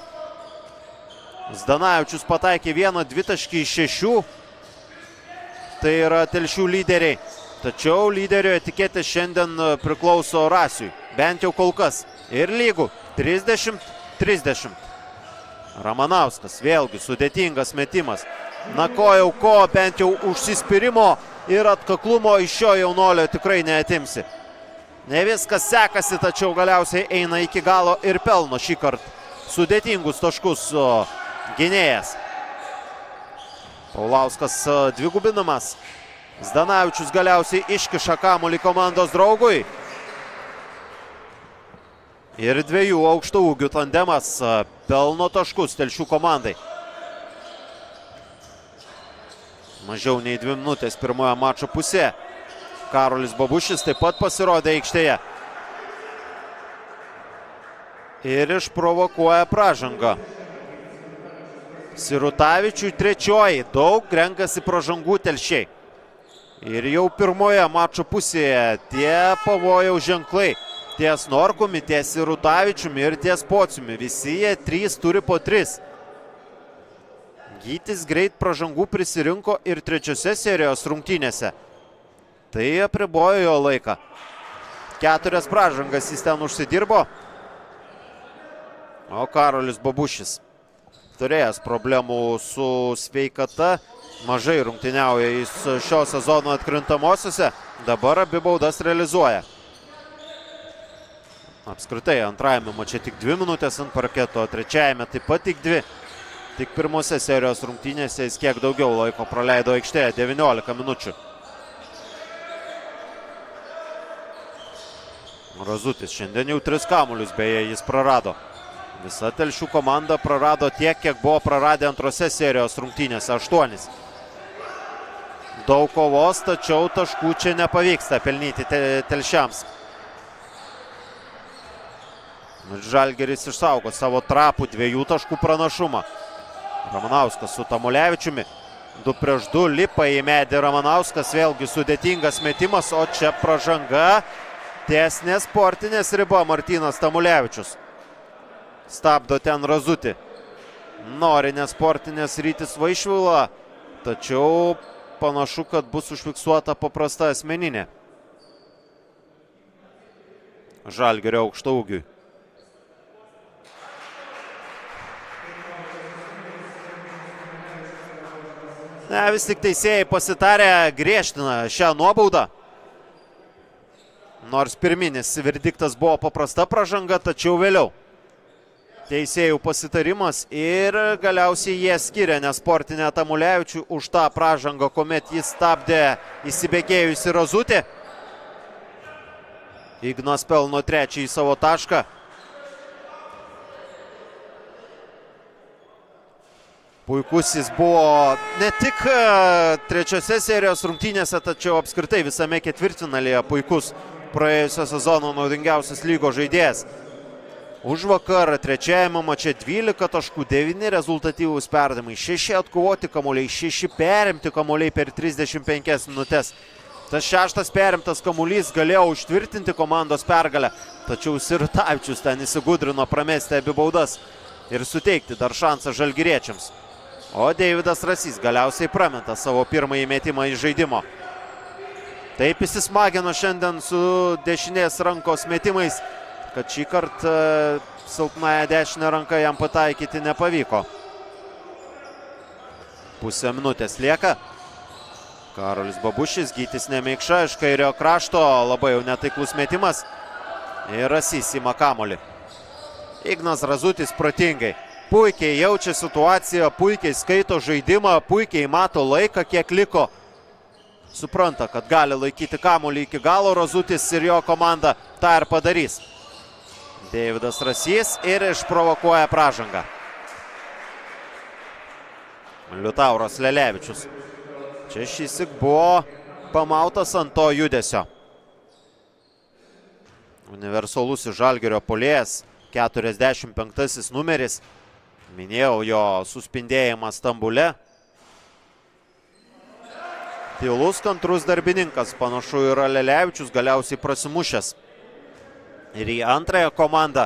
Zdanavičius pataikė vieną dvitaškį iš šešių. Tai yra Telšių lyderiai. Tačiau lyderio etiketė šiandien priklauso Rasiui. Bent jau kol kas. Ir lygų. trisdešimt trisdešimt. Ramanauskas. Vėlgi sudėtingas metimas. Na ko jau ko, bent jau užsispyrimo ir atkaklumo iš šio jaunolio tikrai neatimsi. Ne viskas sekasi, tačiau galiausiai eina iki galo ir pelno šį kartą sudėtingus taškus gynėjas. Paulauskas dvigubinamas. Zdanavičius galiausiai iškiša kamuolį komandos draugui. Ir dviejų aukštų ūgių tandemas pelno taškus Telšių komandai. Mažiau nei dvi minutės pirmoje mačo pusėje. Karolis Babušis taip pat pasirodė aikštėje. Ir išprovokuoja pražangą. Sirutavičiui trečioji. Daug renkasi pražangų Telšiai. Ir jau pirmoje mačo pusėje tie pavojaus ženklai. Ties Norkumi, ties Sirutavičiumi ir ties Pociumi. Visi jie trys turi po tris. Gytis greit pražangų prisirinko ir trečiose serijos rungtynėse. Tai apribojo jo laiką. Keturias pražangas jis ten užsidirbo. O Karolis Babušis turėjęs problemų su sveikata. Mažai rungtyniauja jis šio sezono atkrintamosiose. Dabar abi baudas realizuoja. Apskritai antrajame mače tik dvi minutės ant parketo, trečiajame taip pat tik dvi. Tik pirmose serijos rungtynėse jis kiek daugiau laiko praleido aikštėje, devyniolika minučių. Razutis šiandien jau tris kamuolius, beje, jis prarado. Visa Telšių komanda prarado tiek, kiek buvo praradę antrose serijos rungtynėse, aštuonis. Daug kovos, tačiau taškų čia nepavyksta pelnyti Telšiams. Žalgiris išsaugo savo trapų dviejų taškų pranašumą. Ramanauskas su Tamulevičiumi. Du prieš du lipa į medį Ramanauskas. Vėlgi sudėtingas metimas, o čia pražanga. Tiesnė sportinės riba Martynas Tamulevičius. Stabdo ten Razutį. Nori nesportinės Rytis Vaišvila. Tačiau panašu, kad bus užfiksuota paprasta asmeninė. Žalgirio aukštaūgiui. Ne, vis tik teisėjai pasitarę griežtina šią nuobaudą. Nors pirminis verdiktas buvo paprasta pražanga, tačiau vėliau. Teisėjų pasitarimas ir galiausiai jie skiria nesportinę Tamulevičių už tą pražangą, kuomet jis stabdė įsibėgėjusi Razutį. Ignas pelno trečiąjį savo tašką. Puikus jis buvo ne tik trečiose serijos rungtynėse, tačiau apskritai visame ketvirtfinalyje puikus praėjusio sezono naudingiausias lygos žaidėjas. Už vakar trečiajame mače dvylika taškų, devyni rezultatyvūs perdavimai, šeši atkovoti kamuoliai, šeši perimti kamuoliai per trisdešimt penkias minutės. Tas šeštas perimtas kamuolys galėjo užtvirtinti komandos pergalę, tačiau Sirutavičius ten įsigudrino pramesti abi baudas ir suteikti dar šansą žalgiriečiams. O Deividas Rasys galiausiai prameta savo pirmąjį metimą iš žaidimo. Taip įsismagino šiandien su dešinės rankos metimais, kad šį kartą silpnąją dešinę ranką jam pataikyti nepavyko. Pusę minutės lieka. Karolis Babušis, Gytis Nemeikša iš kairio krašto, labai jau netaiklus metimas. Ir Rasys ima kamuolį. Ignas Razutis protingai. Puikiai jaučia situaciją, puikiai skaito žaidimą, puikiai mato laiką, kiek liko. Supranta, kad gali laikyti kamuolį iki galo Razutis ir jo komanda tą ir padarys. Deividas Rasys ir išprovokuoja pražangą. Liutauras Lelevičius. Čia šįsyk buvo pamautas ant to judesio. Universalusis Žalgirio puolėjas, keturiasdešimt penktasis numeris. Minėjau jo suspindėjimą Stambule. Tylus, kantrus darbininkas, panašu yra Lelevičius, galiausiai prasimušęs ir į antrąją komandą.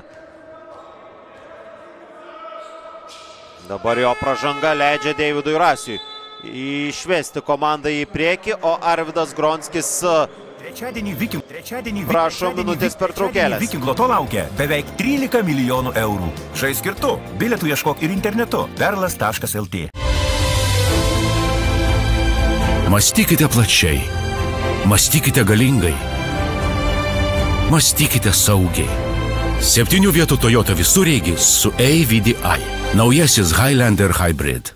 Dabar jo pražanga leidžia Deividui Rasiui išvesti komandą į priekį, o Arvydas Gronskis Trečiadienį Viking, trečiadienį prašo minutės pertraukėlės. Viking Loto laukia beveik trylika milijonų eurų. Žaisk ir tu. Bilietų ieškok ir internetu. perlas taškas lt. Mąstykite plačiai. Mąstykite galingai. Mąstykite saugiai. Septynių vietų Toyota visureigis su A V D I. Naujasis Highlander Hybrid.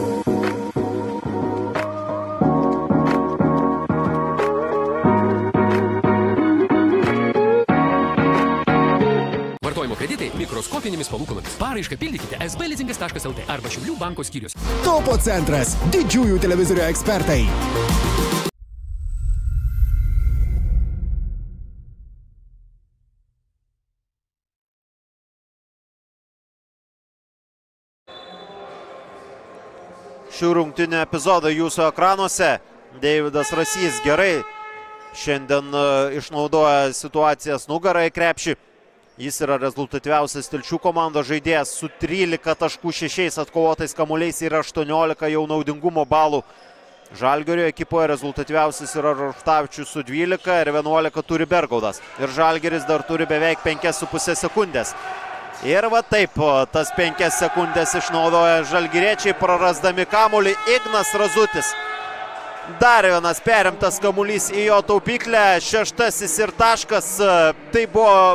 Vartojimo kreditai mikroskopinėmis palūkanomis. Paraišką pildykite S B lizingas taškas lt arba Šiaulių banko skyrius. Topo centras. Didžiųjų televizorių ekspertai. Šių rungtynių epizodą jūsų ekranuose. Deividas Rasys gerai šiandien išnaudoja situacijas nugarą į krepšį. Jis yra rezultatyviausias Telšių komandos žaidėjas su trylika taškų, šešiais atkovotais kamuoliais ir aštuoniolika jau naudingumo balų. Žalgirio ekipoje rezultatyviausias yra Raštavičius su dvylika ir vienuolika turi Bergaudas. Ir Žalgiris dar turi beveik penkias su pusė sekundės. Ir va taip, tas penkias sekundės išnaudoja žalgiriečiai, prarasdami kamuolį. Ignas Razutis. Dar vienas perimtas kamuolys į jo taupyklę, šeštasis ir taškas. Tai buvo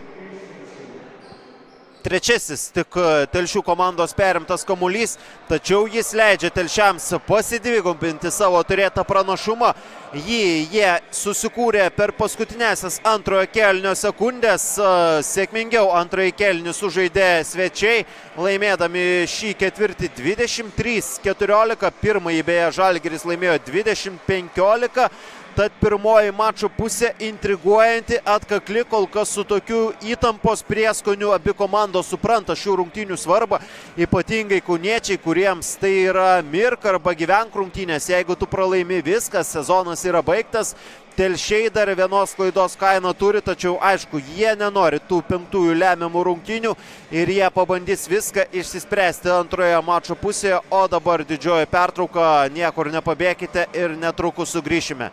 trečiasis tik Telšių komandos perimtas kamuolys, tačiau jis leidžia telšiams pasidvigumbinti savo turėtą pranašumą. Jį jie susikūrė per paskutinėsias antrojo kėlinio sekundės. Sėkmingiau antrojo kėlinį sužaidė svečiai, laimėdami šį ketvirtį dvidešimt trys keturiolika. Pirmąjį beje Žalgiris laimėjo dvidešimt penkiolika. Tad pirmoji mačo pusė intriguojanti, atkakli, kol kas su tokiu įtampos prieskoniu. Abi komandos supranta šių rungtynių svarbą, ypatingai kauniečiai, kuriems tai yra mirk arba gyvenk rungtynės. Jeigu tu pralaimi, viskas, sezonas yra baigtas. Telšiai dar vienos klaidos kainą turi, tačiau aišku, jie nenori tų penktųjų lemiamų rungtynių ir jie pabandys viską išsispręsti antroje mačo pusėje. O dabar didžioji pertrauka, niekur nepabėkite ir netrukus sugrįšime.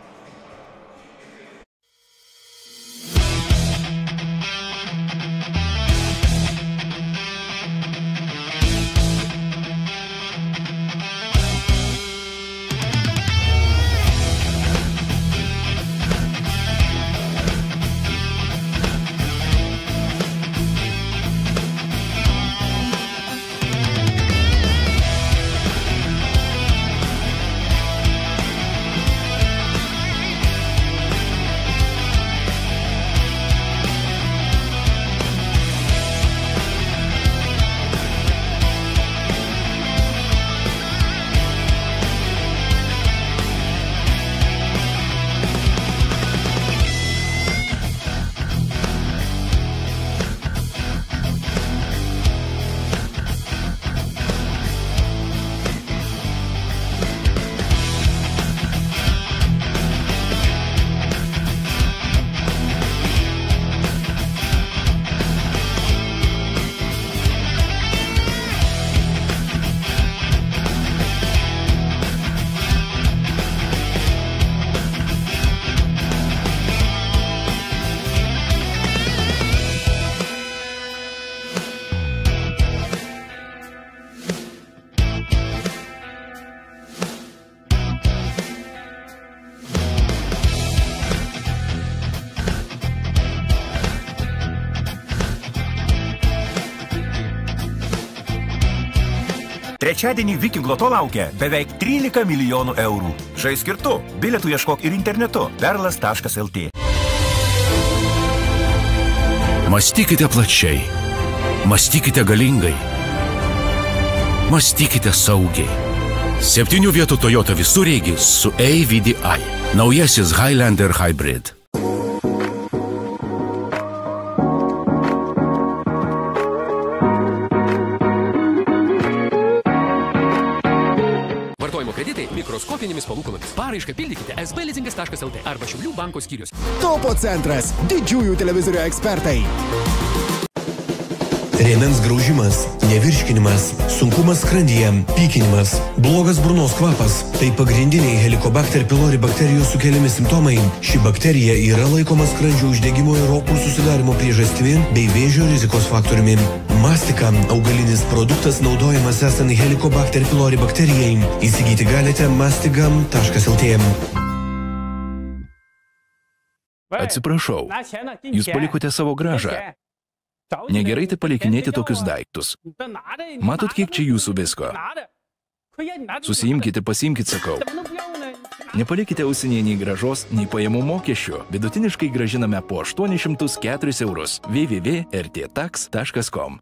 Trečiadienį Viking Loto laukia beveik trylika milijonų eurų. Žaisk ir tu. Bilietų ieškok ir internetu. perlas taškas lt. Mąstykite plačiai. Mąstykite galingai. Mąstykite saugiai. Septynių vietų Toyota visureigis su A V D I. Naujasis Highlander Hybrid. Vartojimo kreditai mikroskopinėmis palūkanomis. Paraišką pildykite S B lizingas taškas lt arba Šiaulių banko skyrius. Topo centras. Didžiųjų televizorių ekspertai. Rėmens graužimas, nevirškinimas, sunkumas skrandyje, pykinimas, blogas burnos kvapas – tai pagrindiniai Helicobacter pylori bakterijos sukeliami simptomai. Ši bakterija yra laikoma skrandžio uždegimo ir opų susidarimo priežastimi bei vėžio rizikos faktoriumi. Mastika – augalinis produktas naudojamas esant Helicobacter pylori bakterijai. Įsigyti galite mastigam taškas lt. Atsiprašau, jūs palikote savo gražą. Negerai tai palikinėti tokius daiktus. Matot, kiek čia jūsų visko. Susiimkite, pasiimkite, sakau. Nepalikite ausinėje nei gražos, nei pajamų mokesčių. Vidutiniškai gražiname po aštuonis šimtus keturis eurus. w w w taškas r t tax taškas com.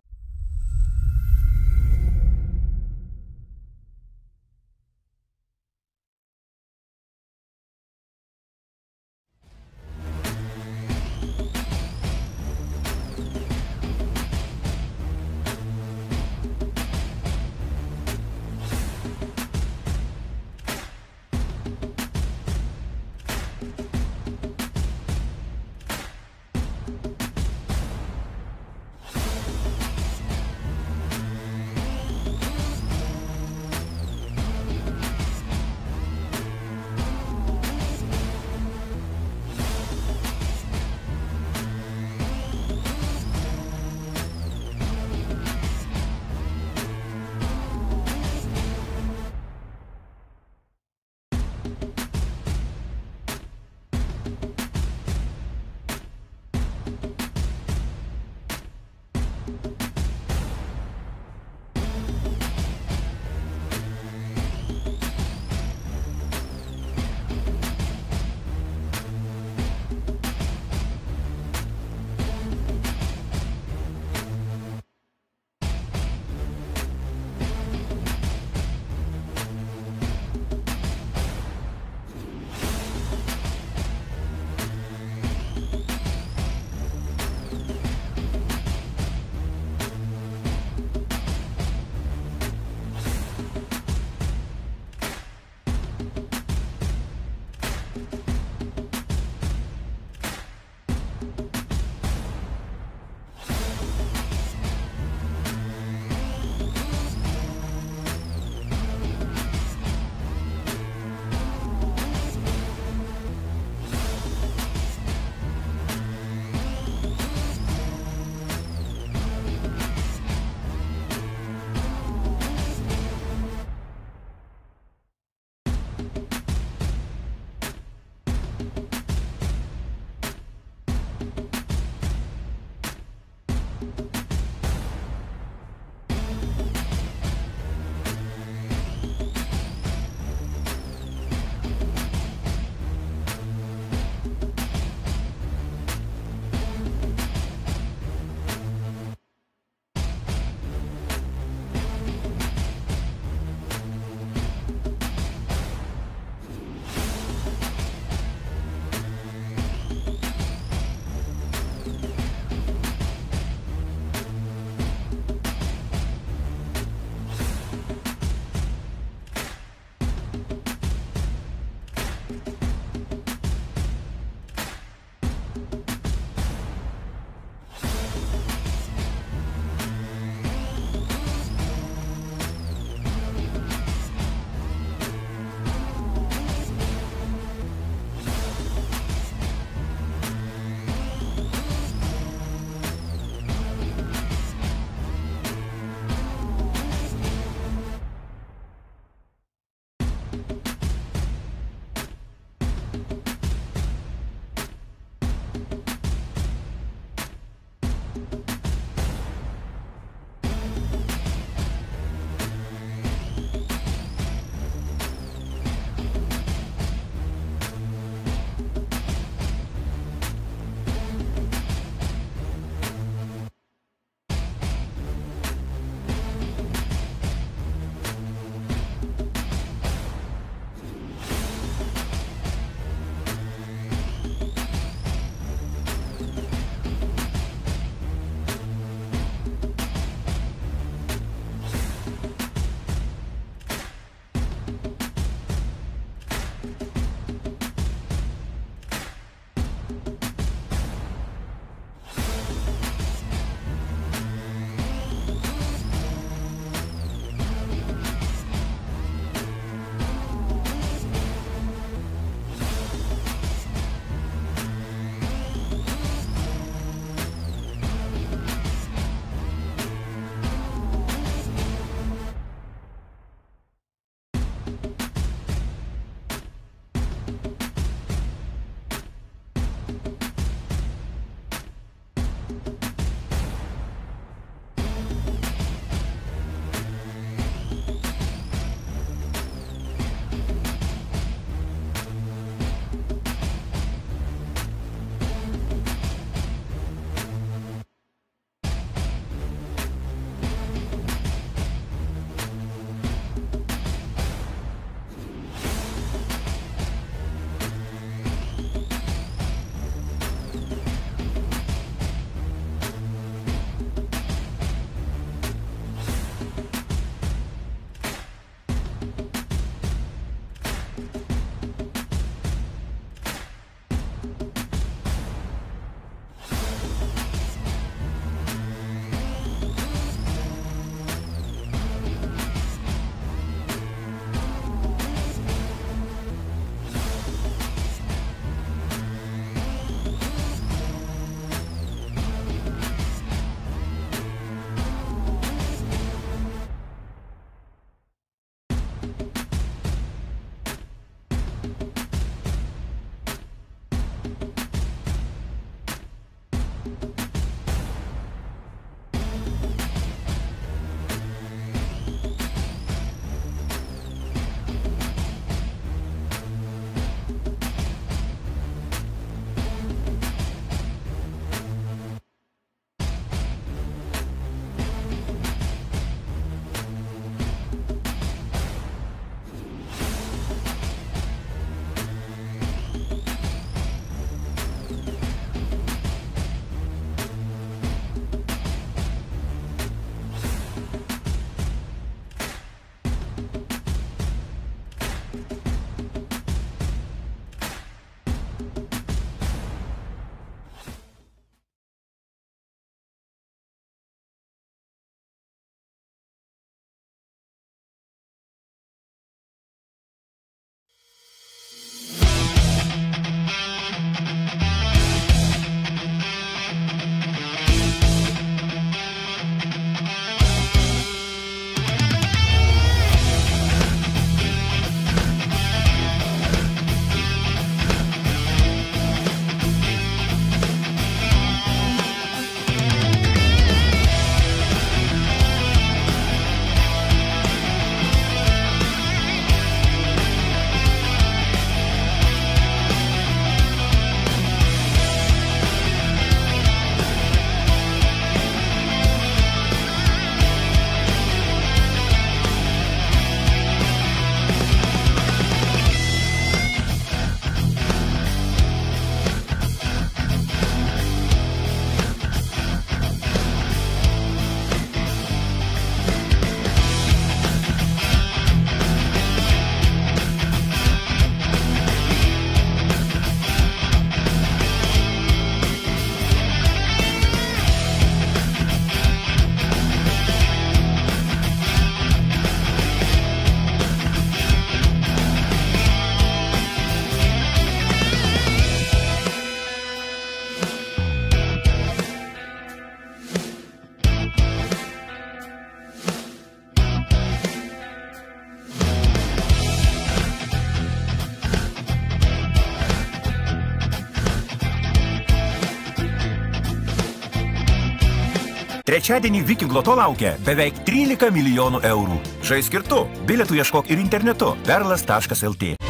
Trečiadienį Viking Loto laukia beveik trylika milijonų eurų. Žaisk ir tu. Bilietų ieškok ir internetu. perlas taškas el tė.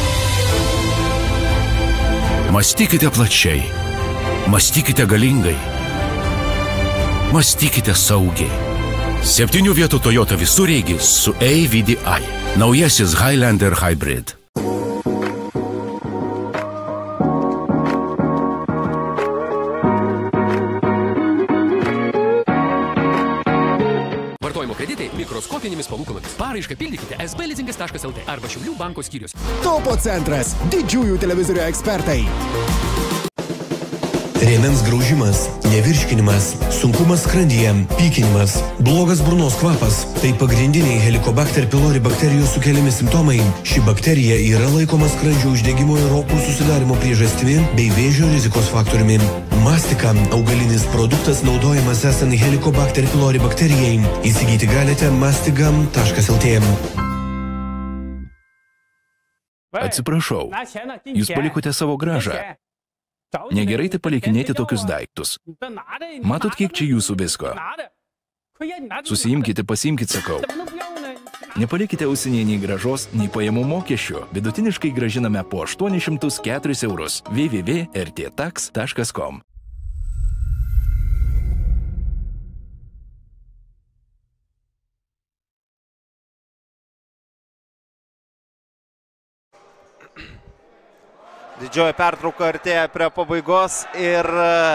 Mąstykite plačiai. Mąstykite galingai. Mąstykite saugiai. Septynių vietų Toyota visureigis su A V D I. Naujasis Highlander Hybrid. Vartojimo kreditai mikroskopinėmis palūkanomis. Paraišką pildykite es be lizingas taškas el tė arba Šiaulių banko skyrius. Topo centras. Didžiųjų televizorių ekspertai. Rėmens graužimas, nevirškinimas, sunkumas skrandyje, pykinimas, blogas burnos kvapas – tai pagrindiniai Helicobacter pylori bakterijos sukeliami simptomai. Ši bakterija yra laikoma skrandžio uždegimo ir opų susidarimo priežastimi bei vėžio rizikos faktoriumi. Mastika – augalinis produktas naudojamas esant Helicobacter pylori bakterijai. Įsigyti galite mastigam taškas el tė. Atsiprašau, jūs palikote savo gražą. Negerai tai palikinėti tokius daiktus. Matot, kiek čia jūsų visko. Susiimkite, pasiimkite, sakau. Nepalikite užsienyje nei gražos, nei pajamų mokesčių. Vidutiniškai gražiname po aštuonis šimtus keturis eurus. w w w taškas r t tax taškas com. Didžioji pertrauka artėja prie pabaigos ir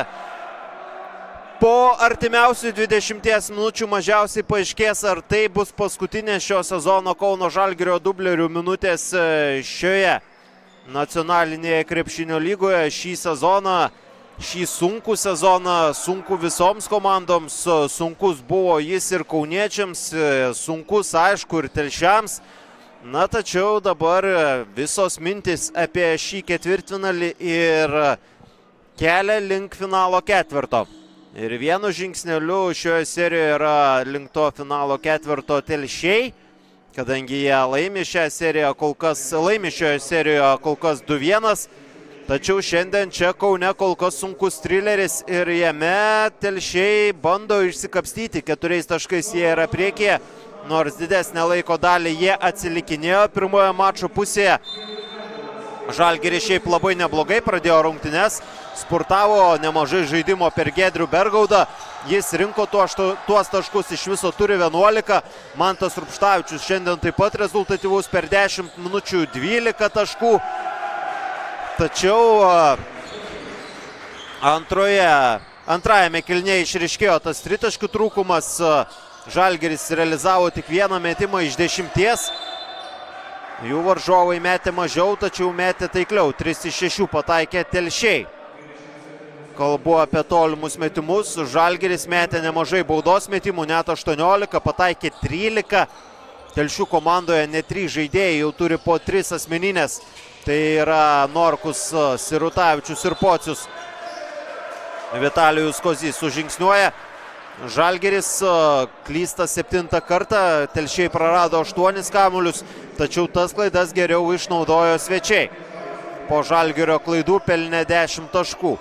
po artimiausių dvidešimties minučių mažiausiai paaiškės, ar tai bus paskutinė šio sezono Kauno Žalgirio dublerių minutės šioje nacionalinėje krepšinio lygoje. Šį sezoną, šį sunkų sezoną, sunku visoms komandoms, sunkus buvo jis ir kauniečiams, sunkus aišku ir telšiams. Na, tačiau dabar visos mintis apie šį ketvirtfinalį ir kelią link finalo ketvirto. Ir vienu žingsneliu šioje serijoje yra link to finalo ketvirto telšiai, kadangi jie laimi šią seriją, kol kas laimi šioje serijoje kol kas du vienas. Tačiau šiandien čia Kaune kol kas sunkus trileris ir jame telšiai bando išsikapstyti. Keturiais taškais jie yra priekyje. Nors didesnę laiko dalį jie atsilikinėjo pirmoje mačo pusėje. Žalgiris šiaip labai neblogai pradėjo rungtynes, spurtavo nemažai žaidimo per Giedrių Bergaudą. Jis rinko tuos taškus, iš viso turi vienuolika. Mantas Rupštavičius šiandien taip pat rezultatyvus per dešimt minučių dvylika taškų. Tačiau antroje, antrajame kėlinyje išryškėjo tas tritaškių trūkumas. Žalgiris realizavo tik vieną metimą iš dešimties. Jų varžovai metė mažiau, tačiau metė taikliau. tris iš šešių pataikė telšiai. Kalbu apie tolimus metimus. Žalgiris metė nemažai baudos metimų, net aštuoniolika, pataikė trylika. Telšių komandoje net trys žaidėjai jau turi po tris asmeninės. Tai yra Norkus, Sirutavičius ir Pocius. Vitalijus Kozys sužingsniuoja. Žalgiris klysta septintą kartą, telšiai prarado aštuonis kamuolius, tačiau tas klaidas geriau išnaudojo svečiai. Po Žalgirio klaidų pelnė dešimt taškų.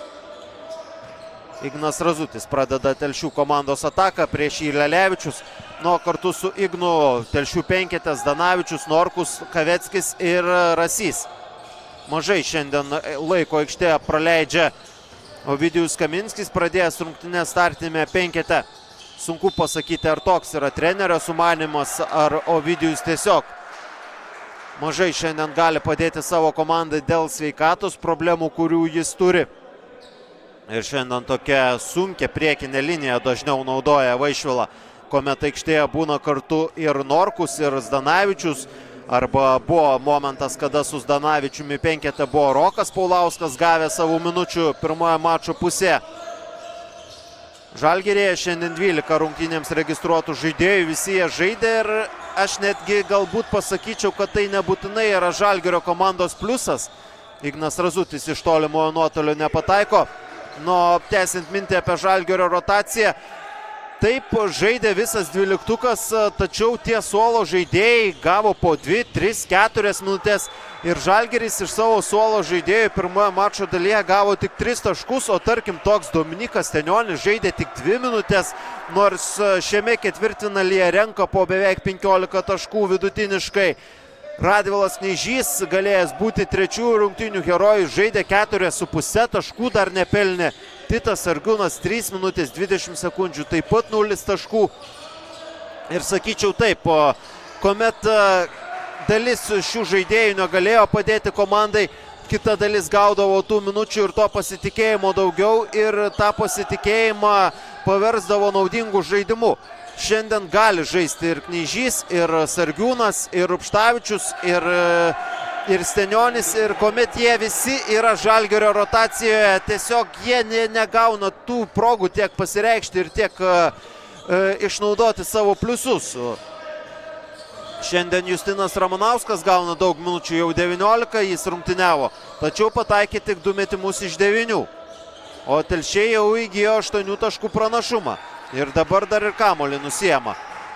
Ignas Razutis pradeda telšių komandos ataką, prieš jį Lelevičius. Nuo kartu su Ignu telšių penkete Zdanavičius, Norkus, Kaveckis ir Rasys. Mažai šiandien laiko aikštėje praleidžia Ovidijus Kaminskis, pradėjęs rungtynės startinėme penkete. Sunku pasakyti, ar toks yra trenerio sumanymas, ar Ovidijus tiesiog mažai šiandien gali padėti savo komandai dėl sveikatos problemų, kurių jis turi. Ir šiandien tokia sunkia priekinė linija dažniau naudoja Vaišvila, kuomet aikštėje būna kartu ir Norkus, ir Zdanavičius. Arba buvo momentas, kada su Zdanavičiumi penkete buvo Rokas Paulauskas, gavę savo minučių pirmoje mačo pusėje. Žalgirėje šiandien dvylika rungtynėms registruotų žaidėjų, visi jie žaidė ir aš netgi galbūt pasakyčiau, kad tai nebūtinai yra Žalgirio komandos pliusas. Ignas Razutis iš tolimojo nuotolio nepataiko. Nu, tęsiant mintį apie Žalgirio rotaciją, taip žaidė visas dvyliktukas, tačiau tie suolo žaidėjai gavo po dvi, tris, keturias minutės ir Žalgiris iš savo suolo žaidėjų pirmoje mačo dalyje gavo tik tris taškus, o tarkim toks Dominikas Stenionis žaidė tik dvi minutės, nors šiame ketvirtfinalyje renka po beveik penkiolika taškų vidutiniškai. Radvilas Knyžys, galėjęs būti trečiųjų rungtynių herojų, žaidė keturias su puse taškų, dar nepelnė. Titas Sargiūnas trys minutės dvidešimt sekundžių, taip pat nulis taškų. Ir sakyčiau taip, kuomet dalis šių žaidėjų negalėjo padėti komandai, kita dalis gaudavo tų minučių ir to pasitikėjimo daugiau ir tą pasitikėjimą paversdavo naudingų žaidimų. Šiandien gali žaisti ir Knyžys, ir Sargiūnas, ir Rupštavičius, ir, ir Stenionis, ir kuomet jie visi yra Žalgirio rotacijoje, tiesiog jie ne, negauna tų progų tiek pasireikšti ir tiek e, išnaudoti savo pliusus. Šiandien Justinas Ramanauskas gauna daug minučių, jau devyniolika, jis rungtyniavo, tačiau pataikė tik du metimus iš devynių. O Telšiai jau įgijo aštuonių taškų pranašumą. Ir dabar dar ir kamuolį nusiema.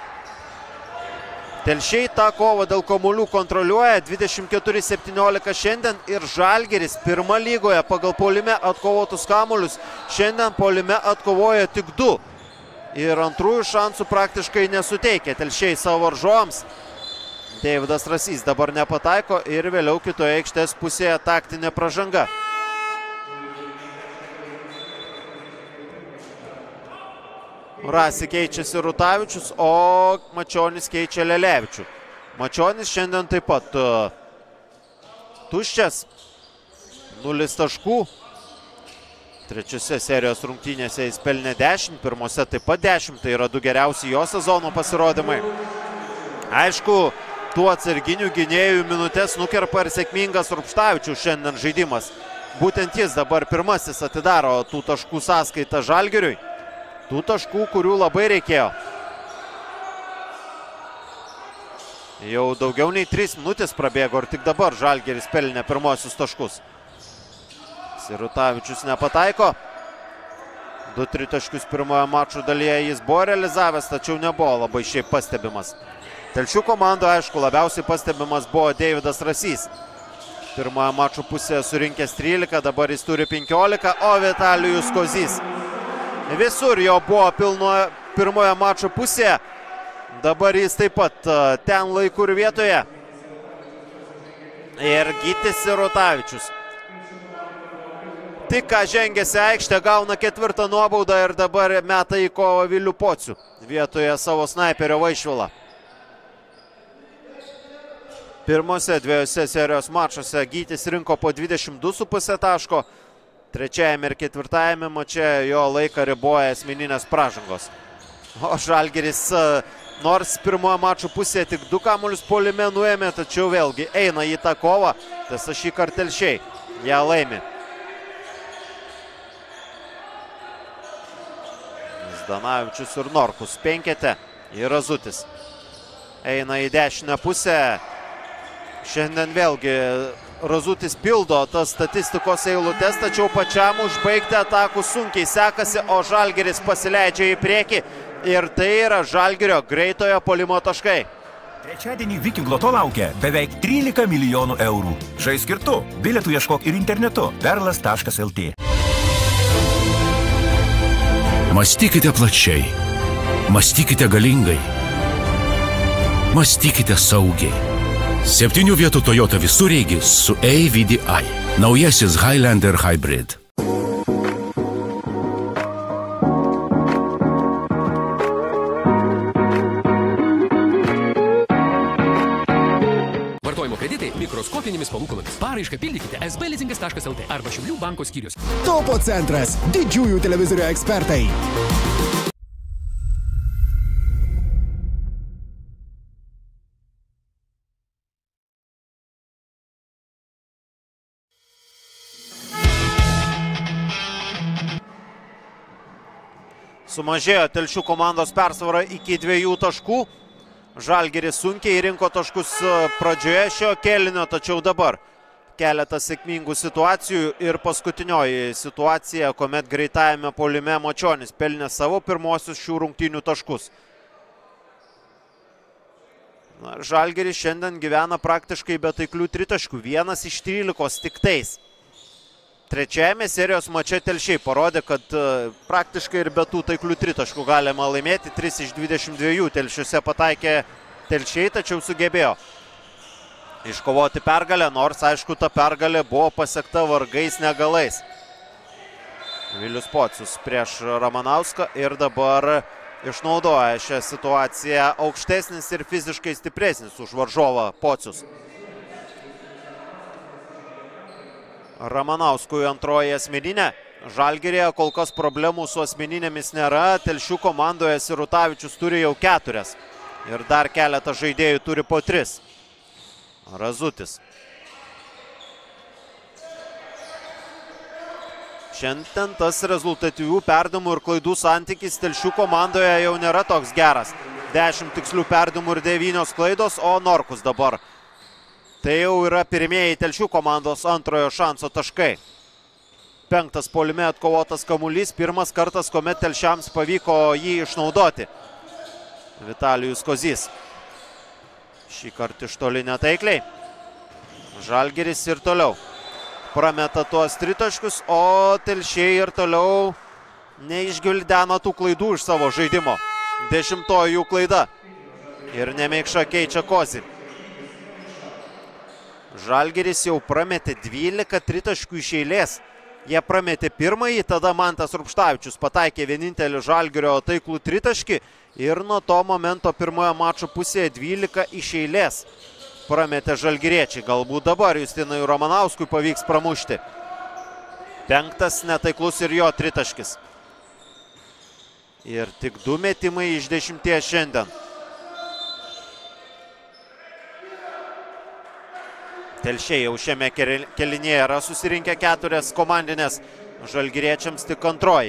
Telšiai tą kovą dėl kamuolių kontroliuoja, dvidešimt keturi septyniolika šiandien ir Žalgiris pirma lygoje pagal puolime atkovotus kamuolius. Šiandien puolime atkovoja tik du. Ir antrųjų šansų praktiškai nesuteikia Telšiai savo varžovams. Deividas Rasys dabar nepataiko ir vėliau kitoje aikštės pusėje taktinė pražanga. Rasi keičiasi Rutavičius, o Mačionis keičia Lelevičių. Mačionis šiandien taip pat uh, tuščias, nulis taškų. Trečiose serijos rungtynėse jis pelnė dešimt, pirmose taip pat dešimt, tai yra du geriausi jo sezono pasirodymai. Aišku, tų atsarginių gynėjų minutės nukerpa ir sėkmingas Rupštavičius šiandien žaidimas. Būtent jis dabar pirmasis atidaro tų taškų sąskaitą Žalgiriui. Tų taškų, kurių labai reikėjo. Jau daugiau nei trys minutės prabėgo ir tik dabar Žalgiris pelnė pirmosius taškus. Sirutavičius nepataiko. Du tritaškius pirmoje mačo dalyje jis buvo realizavęs, tačiau nebuvo labai šiaip pastebimas. Telšių komandoje, aišku, labiausiai pastebimas buvo Deividas Rasys. Pirmoje mačo pusėje surinkęs trylika, dabar jis turi penkiolika, o Vitalijus Kozys visur jo buvo pilno, pirmoje mačo pusėje. Dabar jis taip pat ten laiku ir vietoje. Ir Gytis Sirutavičius. Tik ką žengėsi aikštę, gauna ketvirtą nuobaudą ir dabar meta į kovą Vilių Pocių vietoje savo snaiperio Vaišvilą. Pirmose dviejose serijos mačuose Gytis rinko po dvidešimt du su puse taško. Trečiajame ir ketvirtajame mače jo laiką riboja asmeninės pražangos. O Žalgiris, nors pirmoje mačo pusėje tik du kamuolius puolime nuėmė, tačiau vėlgi eina į tą kovą, tiesa šį kartą Telšiai ją laimi. Zdanavičius ir Norkus penkete ir Razutis eina į dešinę pusę. Šiandien vėlgi Razutis pildo tas statistikos eilutes, tačiau pačiam užbaigti atakų sunkiai sekasi, o Žalgiris pasileidžia į priekį ir tai yra Žalgirio greitojo puolimo taškai. Trečiadienį Viking Loto laukia beveik trylika milijonų eurų. Žaisk ir tu. Bilietų ieškok ir internetu. perlas taškas lt. Mąstykite plačiai. Mąstykite galingai. Mąstykite saugiai. Septynių vietų Toyota visureigis su A V D I. Naujasis Highlander Hybrid. Vartojimo kreditai mikroskopinėmis palūkanomis. Paraišką pildykite S B lizingas taškas lt arba Šiaulių banko skyrius. Topo centras. Didžiųjų televizorių ekspertai. Sumažėjo Telšių komandos persvara iki dviejų taškų. Žalgiris sunkiai rinko taškus pradžioje šio kėlinio, tačiau dabar keletas sėkmingų situacijų ir paskutinioji situacija, kuomet greitajame puolime Mačionis pelnė savo pirmosius šių rungtynių taškus. Na, Žalgiris šiandien gyvena praktiškai be taiklių tritaškų, vienas iš trylikos tik tais. Trečiajame serijos mače Telšiai parodė, kad uh, praktiškai ir be tų taiklių tritaškų galima laimėti. tris iš dvidešimt dviejų Telšiuose pataikė Telšiai, tačiau sugebėjo iškovoti pergalę, nors aišku ta pergalė buvo pasiekta vargais negalais. Vilius Pocius prieš Ramanauską ir dabar išnaudoja šią situaciją aukštesnis ir fiziškai stipresnis už varžovą Pocius. Ramanauskui antroji asmeninė. Žalgiryje kol kas problemų su asmeninėmis nėra. Telšių komandoje Sirutavičius turi jau keturias. Ir dar keletą žaidėjų turi po tris. Razutis. Šiandien tas rezultatyvių perdavimų ir klaidų santykis Telšių komandoje jau nėra toks geras. dešimt tikslių perdavimų ir devynios klaidos, o Norkus dabar. Tai jau yra pirmieji Telšių komandos antrojo šanso taškai. Penktas puolime atkovotas kamuolys, pirmas kartas, kuomet Telšiams pavyko jį išnaudoti. Vitalijus Kozys. Šį kartą iš toli netaikliai. Žalgiris ir toliau prameta tuos tritaškius, o Telšiai ir toliau neišgvildena tų klaidų iš savo žaidimo. Dešimtoji jų klaida. Ir Nemeikša keičia Kozį. Žalgiris jau prametė dvylika tritaškių iš eilės. Jie prametė pirmąjį, tada Mantas Rupštavičius pataikė vienintelį Žalgirio taiklų tritaškį ir nuo to momento pirmoje mačo pusėje dvylika iš eilės prametė žalgiriečiai. Galbūt dabar Justinui Ramanauskui pavyks pramušti. Penktas netaiklus ir jo tritaškis. Ir tik du metimai iš dešimties šiandien. Telšiai jau šiame kėlinyje yra susirinkę keturias komandinės, žalgiriečiams tik antroji.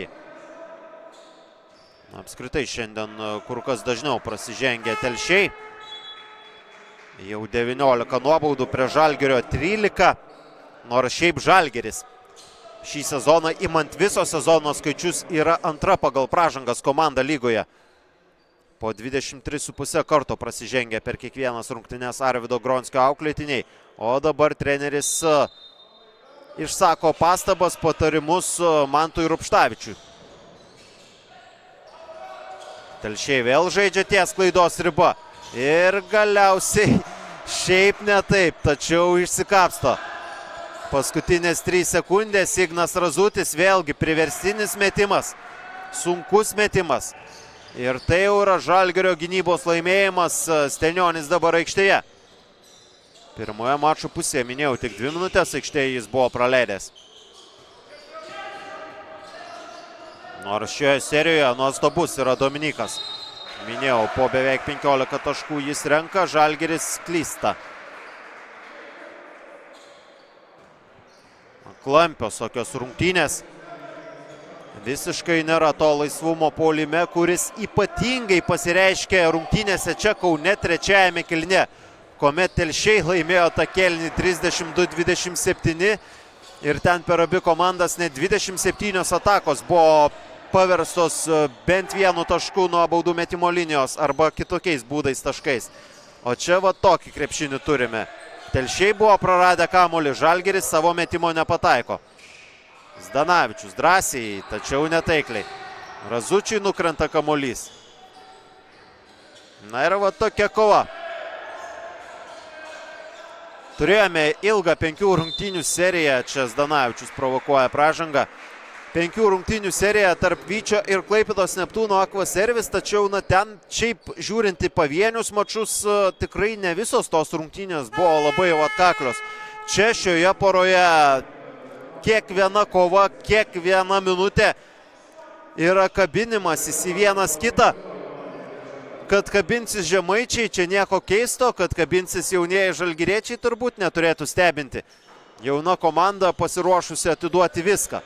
Apskritai šiandien kur kas dažniau prasižengia Telšiai. Jau devyniolika nuobaudų prie Žalgirio trylika, nors šiaip Žalgiris šį sezoną, imant viso sezono skaičius, yra antra pagal pražangas komanda lygoje. Po dvidešimt tris su puse karto prasižengia per kiekvienas rungtynes Arvydo Gronskio auklėtiniai. O dabar treneris išsako pastabas, patarimus Mantui Rupštavičiui. Telšiai vėl žaidžia ties klaidos riba. Ir galiausiai šiaip ne taip, tačiau išsikapsto. Paskutinės trys sekundės Ignas Razutis, vėlgi priverstinis metimas, sunkus metimas. Ir tai jau yra Žalgirio gynybos laimėjimas. Stenionis dabar aikštėje. Pirmoje mačo pusėje, minėjau, tik dvi minutės aikštėje jis buvo praleidęs. Nors šioje serijoje nuostabus yra Dominikas. Minėjau, po beveik penkiolika taškų jis renka, Žalgiris klysta. Klampios tokios rungtynės. Visiškai nėra to laisvumo puolime, kuris ypatingai pasireiškė rungtynėse čia Kaune trečiajame kėlinyje, kuomet Telšiai laimėjo tą kėlinį trisdešimt du dvidešimt septyni ir ten per abi komandas net dvidešimt septynios atakos buvo paverstos bent vienu tašku nuo baudų metimo linijos arba kitokiais būdais taškais. O čia va tokį krepšinį turime. Telšiai buvo praradę kamuolį, Žalgiris savo metimo nepataiko. Zdanavičius drąsiai, tačiau netaikliai. Razučiui nukrenta kamuolys. Na ir va tokia kova. Turėjome ilgą penkių rungtynių seriją, čia Zdanavičius provokuoja pražangą. Penkių rungtynių serija tarp Vyčio ir Klaipėdos Neptūno Aqua Service, tačiau na, ten šiaip žiūrint į pavienius mačus, tikrai ne visos tos rungtynės buvo labai jau atkaklios. Čia šioje poroje kiekviena kova, kiekviena minutė yra kabinimasis į vienas kitą. Kad kabinsis žemaičiai, čia nieko keisto, kad kabinsis jaunieji žalgiriečiai turbūt neturėtų stebinti. Jauna komanda pasiruošusi atiduoti viską.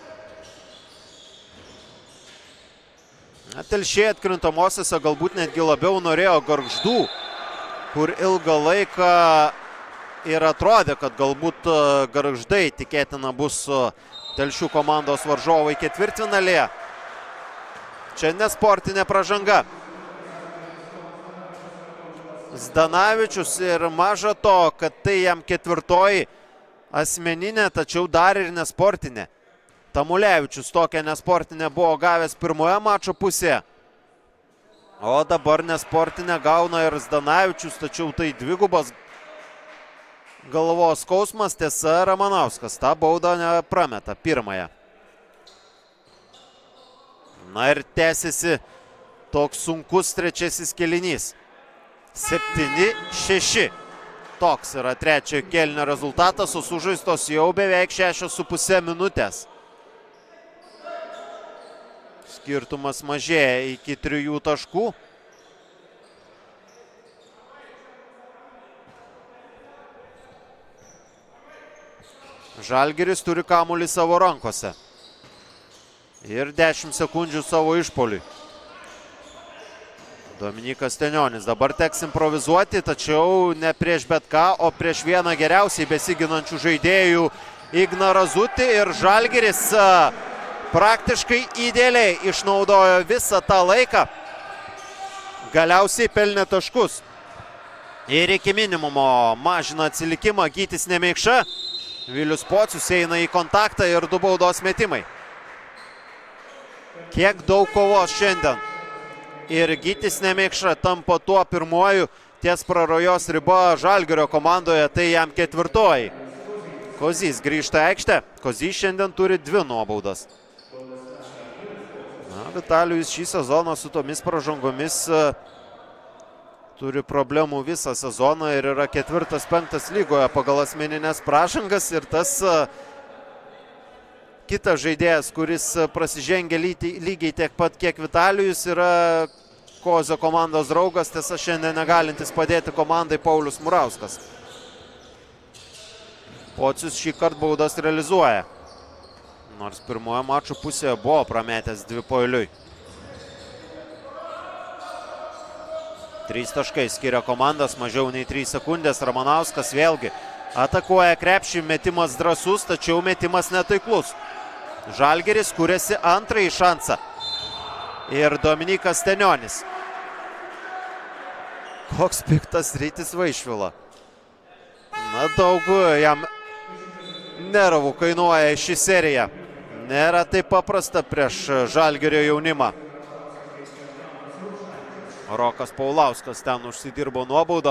Telšiai atkrintamosiose galbūt netgi labiau norėjo Gargždų, kur ilgą laiką ir atrodė, kad galbūt Gargždai tikėtina bus Telšių komandos varžovai ketvirtfinalėje. Čia nesportinė pražanga. Zdanavičius ir maža to, kad tai jam ketvirtoji asmeninė, tačiau dar ir nesportinė. Tamulevičius tokią nesportinę buvo gavęs pirmoje mačo pusėje. O dabar nesportinę gauna ir Zdanavičius, tačiau tai dvigubas galvos skausmas. Tiesa, Ramanauskas tą baudą neprameta pirmąją. Na ir tęsiasi toks sunkus trečiasis kėlinys. septyni šeši. Toks yra trečiojo kėlinio rezultatas, o sužaistos jau beveik šešios su pusė minutės. Skirtumas mažėja iki trijų taškų. Žalgiris turi kamuolį savo rankose. Ir dešimt sekundžių savo išpoliui. Dominykas Stenionis. Dabar teks improvizuoti, tačiau ne prieš bet ką, o prieš vieną geriausiai besiginančių žaidėjų Igną Razutį. Ir Žalgiris praktiškai idealiai išnaudojo visą tą laiką. Galiausiai pelnė taškus. Ir iki minimumo mažina atsilikimą Gytis Nemeikša. Vilius Pocius eina į kontaktą ir du baudos metimai. Kiek daug kovos šiandien. Ir Gytis Nemeikša tampa tuo pirmuoju ties prarajos riba Žalgirio komandoje, tai jam ketvirtoji. Kozys grįžta aikštę. Kozys šiandien turi dvi nuobaudas. Na, Vitalijus šį sezoną su tomis pražangomis turi problemų visą sezoną ir yra ketvirtas, penktas lygoje pagal asmeninės pražangas. Ir tas kitas žaidėjas, kuris prasižengia lygiai tiek pat kiek Vitalijus, yra Kozio komandos draugas, tiesa šiandien negalintis padėti komandai Paulius Murauskas. Pocius šį kartą baudas realizuoja. Nors pirmoje mačo pusėje buvo prametęs dvi paeiliui. Trys taškai skiria komandas, mažiau nei trys sekundės. Ramanauskas vėlgi atakuoja krepšį, metimas drąsus, tačiau metimas netaiklus. Žalgiris kuriasi antrąjį šansą. Ir Dominykas Stenionis. Koks piktas Rytis Vaišvila. Na, daug jam nervų kainuoja ši serija. Nėra taip paprasta prieš Žalgirio jaunimą. Rokas Paulauskas ten užsidirbo nuobaudą.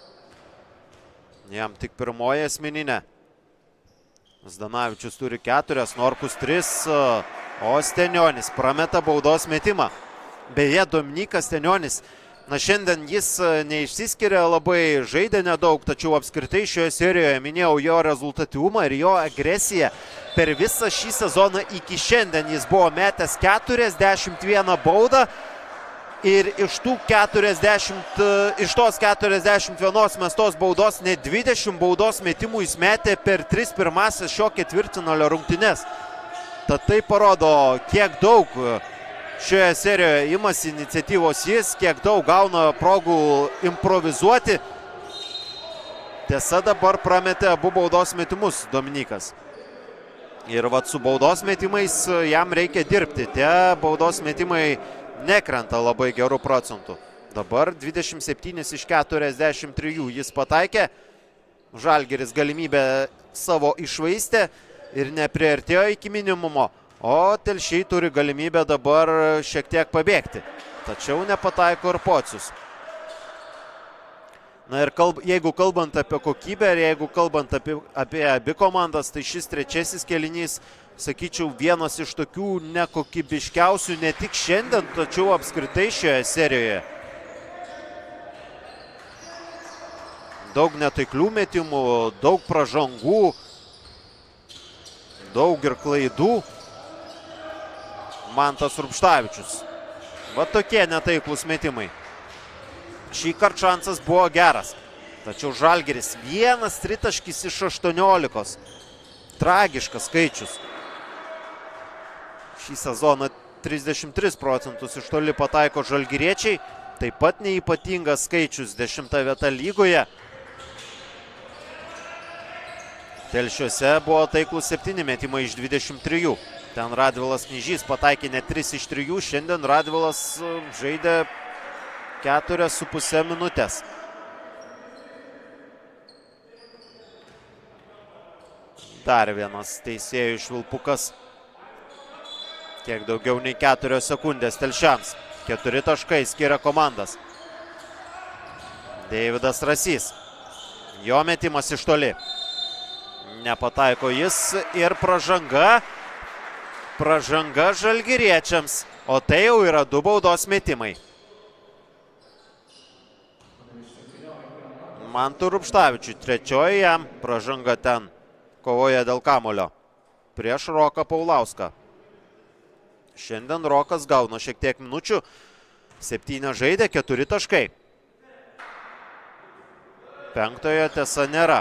Jam tik pirmoji asmeninė. Zdanavičius turi keturias, Norkus tris, o Stenionis prameta baudos metimą. Beje, Dominykas Stenionis, na šiandien jis neišsiskiria labai, žaidė nedaug, tačiau apskritai šioje serijoje minėjau jo rezultatyvumą ir jo agresiją. Per visą šį sezoną iki šiandien jis buvo metęs keturiasdešimt vieną baudą. Ir iš, tų keturiasdešimt, iš tos keturiasdešimt vienos mestos baudos net dvidešimt baudos metimų jis metė per tris pirmąsias šio ketvirtfinalio rungtynes. Tad tai parodo, kiek daug šioje serijoje imasi iniciatyvos jis, kiek daug gauna progų improvizuoti. Tiesa, dabar prametė abu baudos metimus Dominykas. Ir vat su baudos metimais jam reikia dirbti. Tie baudos metimai nekrenta labai gerų procentų. Dabar dvidešimt septyni iš keturiasdešimt trijų jis pataikė. Žalgiris galimybę savo iššvaistė ir nepriartėjo iki minimumo. O Telšiai turi galimybę dabar šiek tiek pabėgti. Tačiau nepataiko ir Pocius. Na ir kalb, jeigu kalbant apie kokybę ir jeigu kalbant apie, apie abi komandas, tai šis trečiasis kėlinys, sakyčiau, vienas iš tokių nekokybiškiausių ne tik šiandien, tačiau apskritai šioje serijoje. Daug netaiklių metimų, daug pražangų, daug ir klaidų. Mantas Rubštavičius. Va tokie netaiklus metimai. Šį kartą šansas buvo geras. Tačiau Žalgiris vienas tritaškis iš aštuoniolikos. Tragiškas skaičius. Šį sezoną trisdešimt tris procentus iš toli pataiko žalgiriečiai. Taip pat neįpatingas skaičius, dešimta vieta lygoje. Telšiuose buvo taiklus septyni metimai iš dvidešimt trijų. Ten Radvilas Knyžys pataikė net tris iš trijų. Šiandien Radvilas žaidė keturias su pusė minutės. Dar vienas teisėjų švilpukas. Kiek daugiau nei keturios sekundės telšiams. Keturi taškai skiria komandas. Deividas Rasys. Jo metimas iš toli. Nepataiko jis ir pražanga. Pražanga žalgiriečiams. O tai jau yra du baudos metimai. Mantui Rupštavičiui trečioji jam pražanga ten. Kovoja dėl kamulio. Prieš Roką Paulauską. Šiandien Rokas gauna šiek tiek minučių. Septynią žaidė, keturi taškai. Penktojo tiesa nėra.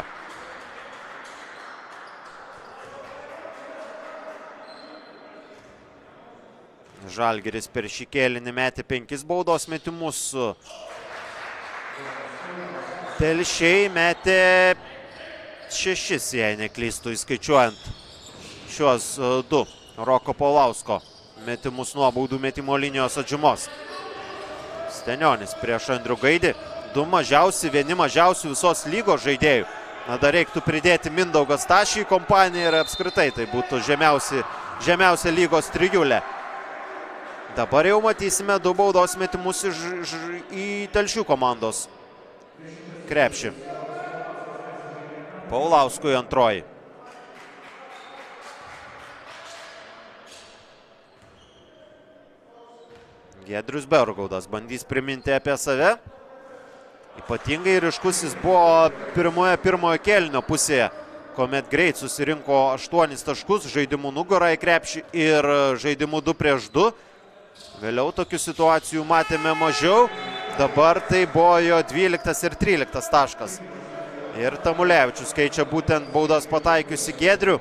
Žalgiris per šį kėlinį metė penkis baudos metimus. Telšiai metė šešis, jei neklystų, įskaičiuojant šios du Roko Paulausko metimus nuo baudų metimo linijos atžymos. Stenionis prieš Andrių Gaidį. Du mažiausi, vieni mažiausių visos lygos žaidėjų. Na, dar reiktų pridėti Mindaugą Stašį į kompaniją ir apskritai tai būtų žemiausi, žemiausia lygos trijulė. Dabar jau matysime du baudos metimus iš, iš, į Telšių komandos krepšį. Paulauskui antroji. Giedrius Bergaudas bandys priminti apie save. Ypatingai ryškus jis buvo pirmoje pirmojo kėlinio pusėje, kuomet greit susirinko aštuonis taškus, žaidimų nugarą į krepšį ir žaidimų du prieš du. Vėliau tokių situacijų matėme mažiau. Dabar tai buvo jo dvyliktas ir tryliktas taškas. Ir Tamulevičius keičia būtent baudas pataikiusi Giedrių.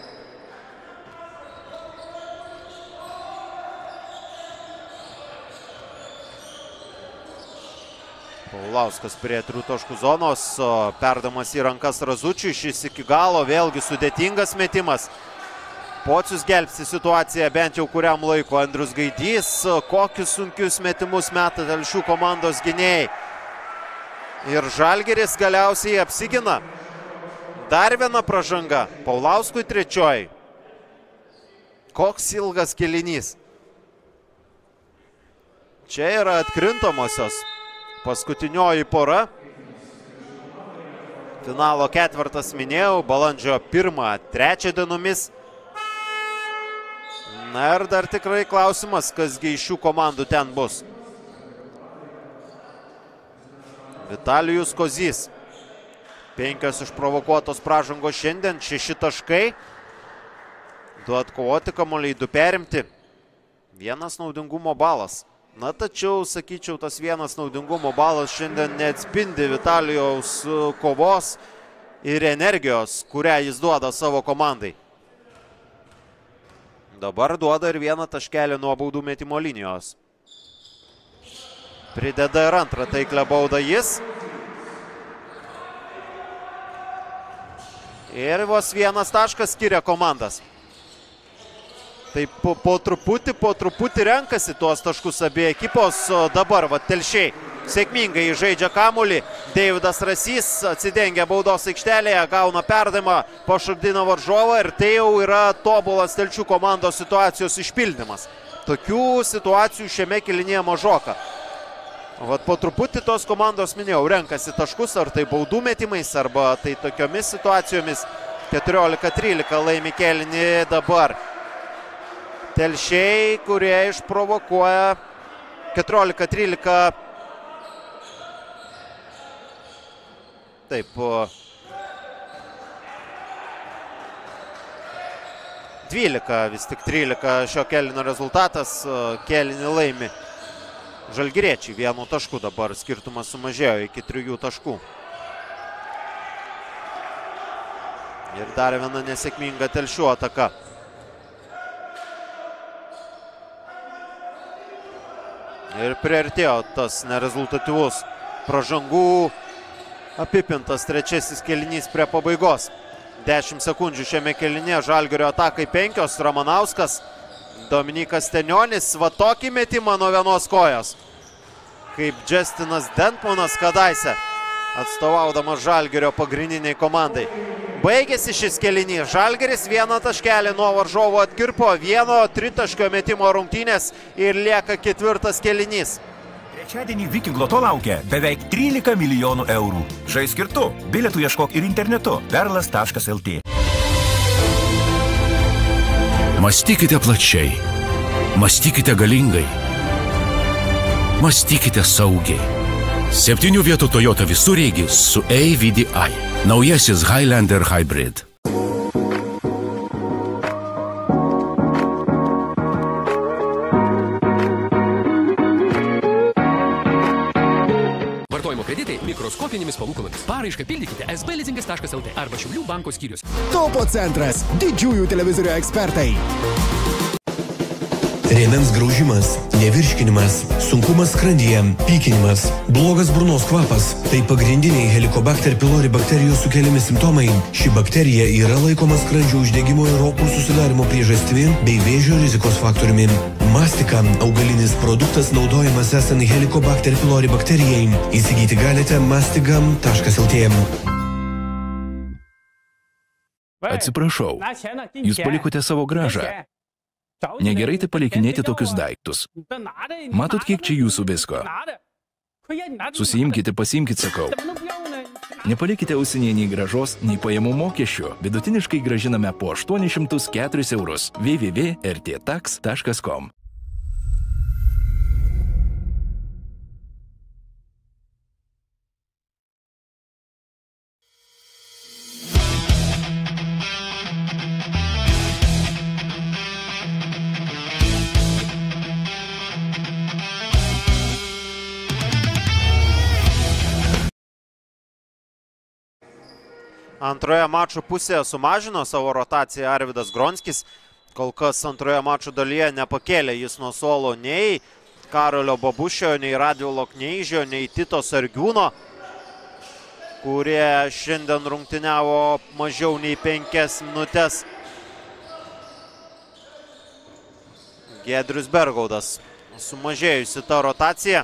Paulauskas prie trijų taškų zonos, perdamas į rankas Razučiui, šis iki galo, vėlgi sudėtingas metimas. Pocius gelbsti situaciją bent jau kuriam laiko. Andrius Gaidys, kokius sunkius metimus meta Telšių komandos gynėjai. Ir Žalgiris galiausiai apsigina. Dar viena pražanga, Paulauskui trečioji. Koks ilgas kėlinys. Čia yra atkrintamosios. Paskutinioji pora. Finalo ketvirtas minėjau, balandžio pirmą, trečią dienomis. Na ir dar tikrai klausimas, kasgi iš šių komandų ten bus. Vitalijus Kozys. Penkios išprovokuotos pražangos šiandien, šeši taškai. Du atkovoti kamuoliai, du perimti. Vienas naudingumo balas. Na tačiau, sakyčiau, tas vienas naudingumo balas šiandien neatspindi Vitalijaus kovos ir energijos, kurią jis duoda savo komandai. Dabar duoda ir vieną taškelį nuo baudų metimo linijos. Prideda ir antrą taiklę baudą jis. Ir vos vienas taškas skiria komandas. Tai po, po truputį, po truputį renkasi tuos taškus abie ekipos. Dabar va Telšiai sėkmingai žaidžia kamuolį. Deividas Rasys atsidengia baudos aikštelėje, gauna perdavimą, pašokdina varžovą ir tai jau yra tobulas Telšių komandos situacijos išpildymas. Tokių situacijų šiame kėlinyje mažoka. Vat po truputį tos komandos, minėjau, renkasi taškus, ar tai baudų metimais, arba tai tokiomis situacijomis. keturiolika trylika laimi kėlinį dabar Telšiai, kurie išprovokuoja keturiolika trylika. Taip. dvylika, vis tik trylika šio kėlinio rezultatas. Kėlinį laimi žalgiriečiai vienu tašku, dabar skirtumas sumažėjo iki trijų taškų. Ir dar viena nesėkminga Telšių ataka. Ir priartėjo tas nerezultatyvus pražangų apipintas trečiasis kėlinys prie pabaigos. dešimt sekundžių šiame kėlinyje, Žalgirio atakai penkios, Ramanauskas, Dominikas Stenionis, va tokį metimą nuo vienos kojos, kaip Justinas Dentmanas kadaise, atstovaudamas Žalgirio pagrindiniai komandai. Baigėsi šis kėlinys, Žalgiris vieną taškelį nuo varžovo atkirpo, vieno tritaškio metimo rungtynės ir lieka ketvirtas kėlinys. Trečiadienį Viking Loto laukia beveik trylika milijonų eurų. Žaisk ir tu. Bilietų ieškok ir internetu. perlas taškas lt. Mąstykite plačiai. Mąstykite galingai. Mąstykite saugiai. Septynių vietų Toyota visureigis su A V D I. Naujasis Highlander Hybrid. Kreditai mikroskopinėmis palūkanomis. Paraišką pildykite S B lizingas taškas lt arba Šiaulių banko skyrius. Topo centras. Didžiųjų televizorių ekspertai. Rėmens graužimas, nevirškinimas, sunkumas skrandyje, pykinimas, blogas burnos kvapas – tai pagrindiniai Helicobacter pylori bakterijos sukeliami simptomai. Ši bakterija yra laikoma skrandžio uždegimo ir opų susidarimo priežastimi bei vėžio rizikos faktoriumi. Mastika – augalinis produktas naudojamas esant Helicobacter pylori bakterijai. Įsigyti galite mastigam taškas lt. Atsiprašau, jūs palikote savo gražą. Negerai tai palikinėti tokius daiktus. Matot, kiek čia jūsų visko. Susiimkite, pasiimkite, sakau. Nepalikite ausinėje nei gražos, nei pajamų mokesčių. Vidutiniškai gražiname po aštuonis šimtus keturis eurus. w w w taškas r t tax taškas com. Antroje mačo pusėje sumažino savo rotaciją Arvydas Gronskis. Kol kas antroje mačo dalyje nepakėlė jis nuo suolo nei Karolio Babušio, nei Radvilo Kneižio, nei Tito Sargiūno, kurie šiandien rungtyniavo mažiau nei penkias minutės. Giedrius Bergaudas. Sumažėjusi ta rotacija.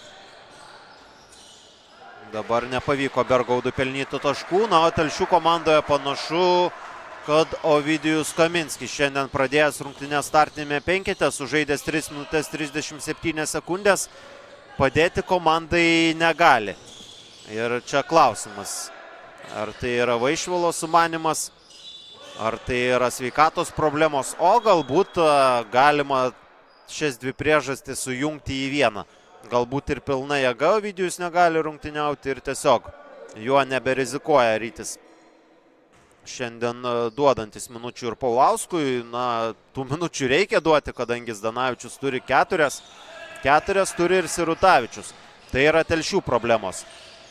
Dabar nepavyko Bergaudui pelnyti taškų, na, o Telšių komandoje panašu, kad Ovidijus Kaminskis šiandien pradėjęs rungtynės startinėme penkete, sužaidęs tris minutės trisdešimt septynias sekundės, padėti komandai negali. Ir čia klausimas, ar tai yra Vaišvilo sumanymas, ar tai yra sveikatos problemos, o galbūt galima šias dvi priežastis sujungti į vieną. Galbūt ir pilna jėga Ovidijus negali rungtyniauti ir tiesiog juo neberizikuoja Rytis. Šiandien duodantis minučių ir Paulauskui, na, tų minučių reikia duoti, kadangi Zdanavičius turi keturias, keturias turi ir Sirutavičius. Tai yra Telšių problemos.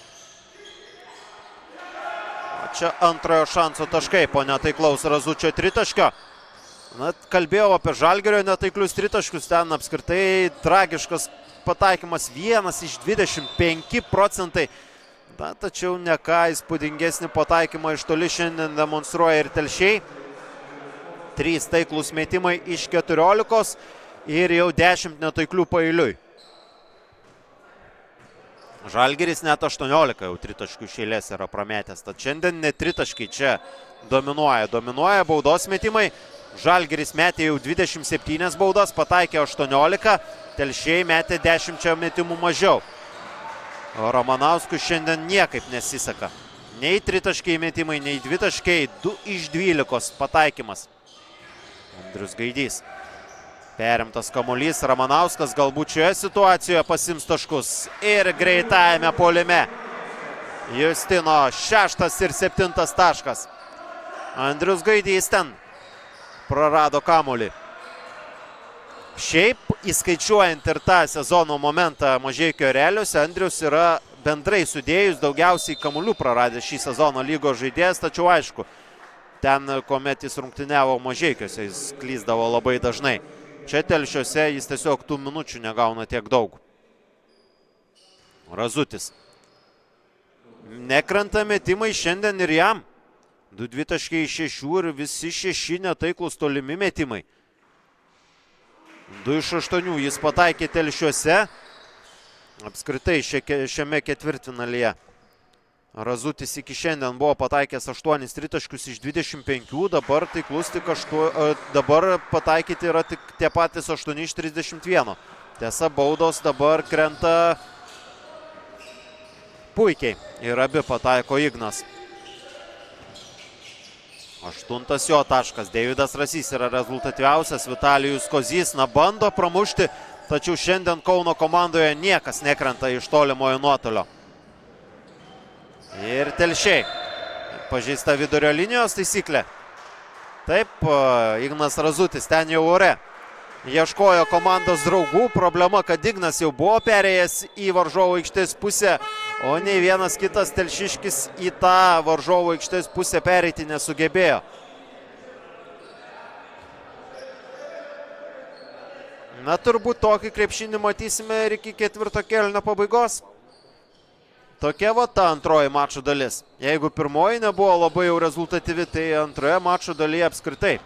Čia antrojo šanso taškai po netaiklaus Razučio tritaškio. Na, kalbėjau apie Žalgirio netaiklius tritaškius, ten apskritai tragiškas pataikymas, vienas iš dvidešimt penki procentai. Na, tačiau ne ką įspūdingesnį pataikymą iš toli šiandien demonstruoja ir Telšiai. Trys taiklus metimai iš keturiolikos ir jau dešimt netaiklių paeiliui. Žalgiris net aštuoniolika jau tritaškių iš eilės yra prametęs. Tad šiandien net tritaškiai čia dominuoja. Dominuoja baudos metimai. Žalgiris metė jau dvidešimt septynias baudas, pataikė aštuoniolika, Telšiai metė dešimt metimų mažiau. O Ramanauskui šiandien niekaip nesiseka. Nei tritaškiai metimai, nei dvitaškiai, du iš dvylikos pataikymas. Andrius Gaidys. Perimtas kamuolys, Ramanauskas galbūt šioje situacijoje pasims taškus. Ir greitajame puolime Justino šeštas ir septintas taškas. Andrius Gaidys ten prarado kamuolį. Šiaip, įskaičiuojant ir tą sezono momentą Mažeikio Ereliuose, Andrius yra bendrai sudėjus daugiausiai kamuolių praradęs šį sezono lygos žaidėjas, tačiau aišku, ten, kuomet jis rungtyniavo Mažeikiuose, jis klysdavo labai dažnai. Čia Telšiuose jis tiesiog tų minučių negauna tiek daug. Razutis. Nekrenta metimai šiandien ir jam. du dvitaškiai iš šešių ir visi šeši netaiklus tolimi metimai. du iš aštuonių jis pataikė Telšiuose. Apskritai šiame ketvirtfinalyje Razutis iki šiandien buvo pataikęs aštuonis tritaškius iš dvidešimt penkių, dabar taiklus tik aštuoni, dabar pataikyti yra tik tie patys aštuoni iš trisdešimt vieno. Tiesa, baudos dabar krenta puikiai ir abi pataiko Ignas. Aštuntas jo taškas. Deividas Rasys yra rezultatyviausias. Vitalijus Kozys na bando pramušti, tačiau šiandien Kauno komandoje niekas nekrenta iš tolimojo nuotolio. Ir Telšiai. Pažeista vidurio linijos taisyklė. Taip, Ignas Razutis ten jau ore. Ieškojo komandos draugų. Problema, kad Ignas jau buvo perėjęs į varžovų aikštės pusę, o nei vienas kitas telšiškis į tą varžovų aikštės pusę pereiti nesugebėjo. Na, turbūt tokį krepšinį matysime ir iki ketvirto kėlinio pabaigos. Tokia va ta antroji mačo dalis. Jeigu pirmoji nebuvo labai jau rezultatyvi, tai antroje mačo dalyje apskritai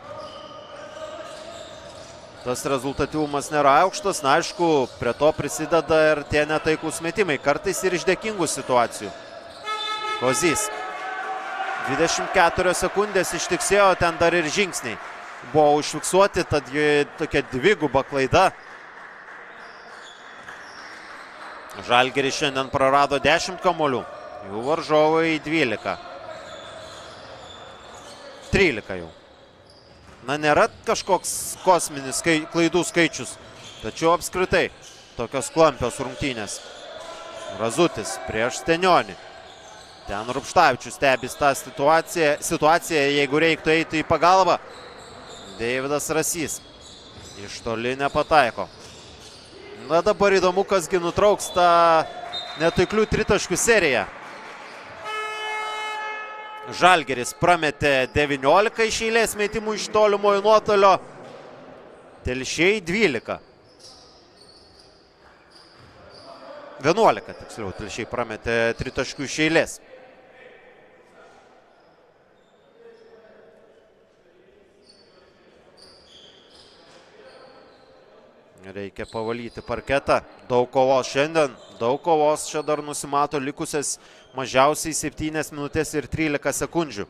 tas rezultatyvumas nėra aukštas. Na, aišku, prie to prisideda ir tie netaiklūs metimai, kartais ir iš dėkingų situacijų. Kozys. dvidešimt keturios sekundės ištiksėjo, ten dar ir žingsniai buvo užfiksuoti, tad tokia dviguba klaida. Žalgiris šiandien prarado dešimt kamuolių, jų varžovai dvylika. trylika jau. Na, nėra kažkoks kosminis skai, klaidų skaičius, tačiau apskritai tokios klampios rungtynės. Razutis prieš Stenionį. Ten Rupštavičius stebis tą situaciją, situaciją, jeigu reiktų eiti į pagalbą. Deividas Rasys iš toli nepataiko. Na, dabar įdomu, kasgi nutrauks tą netaiklių tritaškių seriją. Žalgiris prametė devyniolika iš eilės metimų iš tolimojo nuotolio. Telšiai dvylika. vienuolika, tiksliau, Telšiai prametė tritaškių iš eilės. Reikia pavalyti parketą. Daug kovos šiandien. Daug kovos čia dar nusimato likusias mažiausiai septynias minutės ir trylika sekundžių.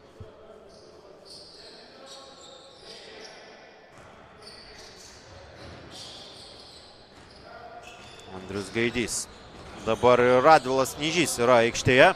Andrius Gaidys. Dabar Radvilas Nyžys yra aikštėje.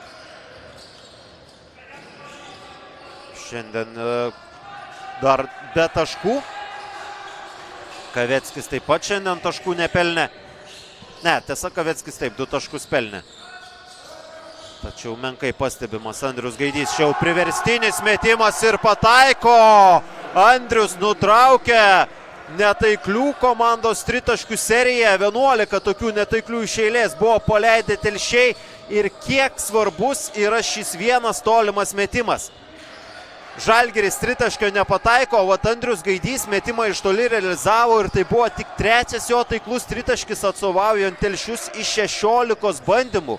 Šiandien dar be taškų. Kaveckis taip pat šiandien taškų nepelnė. Ne, tiesa, Kaveckis taip, du taškus pelnė. Tačiau menkai pastebimas Andrius Gaidys. Čia jau priverstinis metimas ir pataiko. Andrius nutraukė netaiklių komandos tritaškių seriją. vienuolika tokių netaiklių iš eilės buvo paleidę Telšiai. Ir kiek svarbus yra šis vienas tolimas metimas. Žalgiris tritaškio nepataiko, o Andrius Gaidys metimą iš toli realizavo ir tai buvo tik trečias jo taiklus tritaškis atstovaujant Telšius iš šešiolikos bandymų.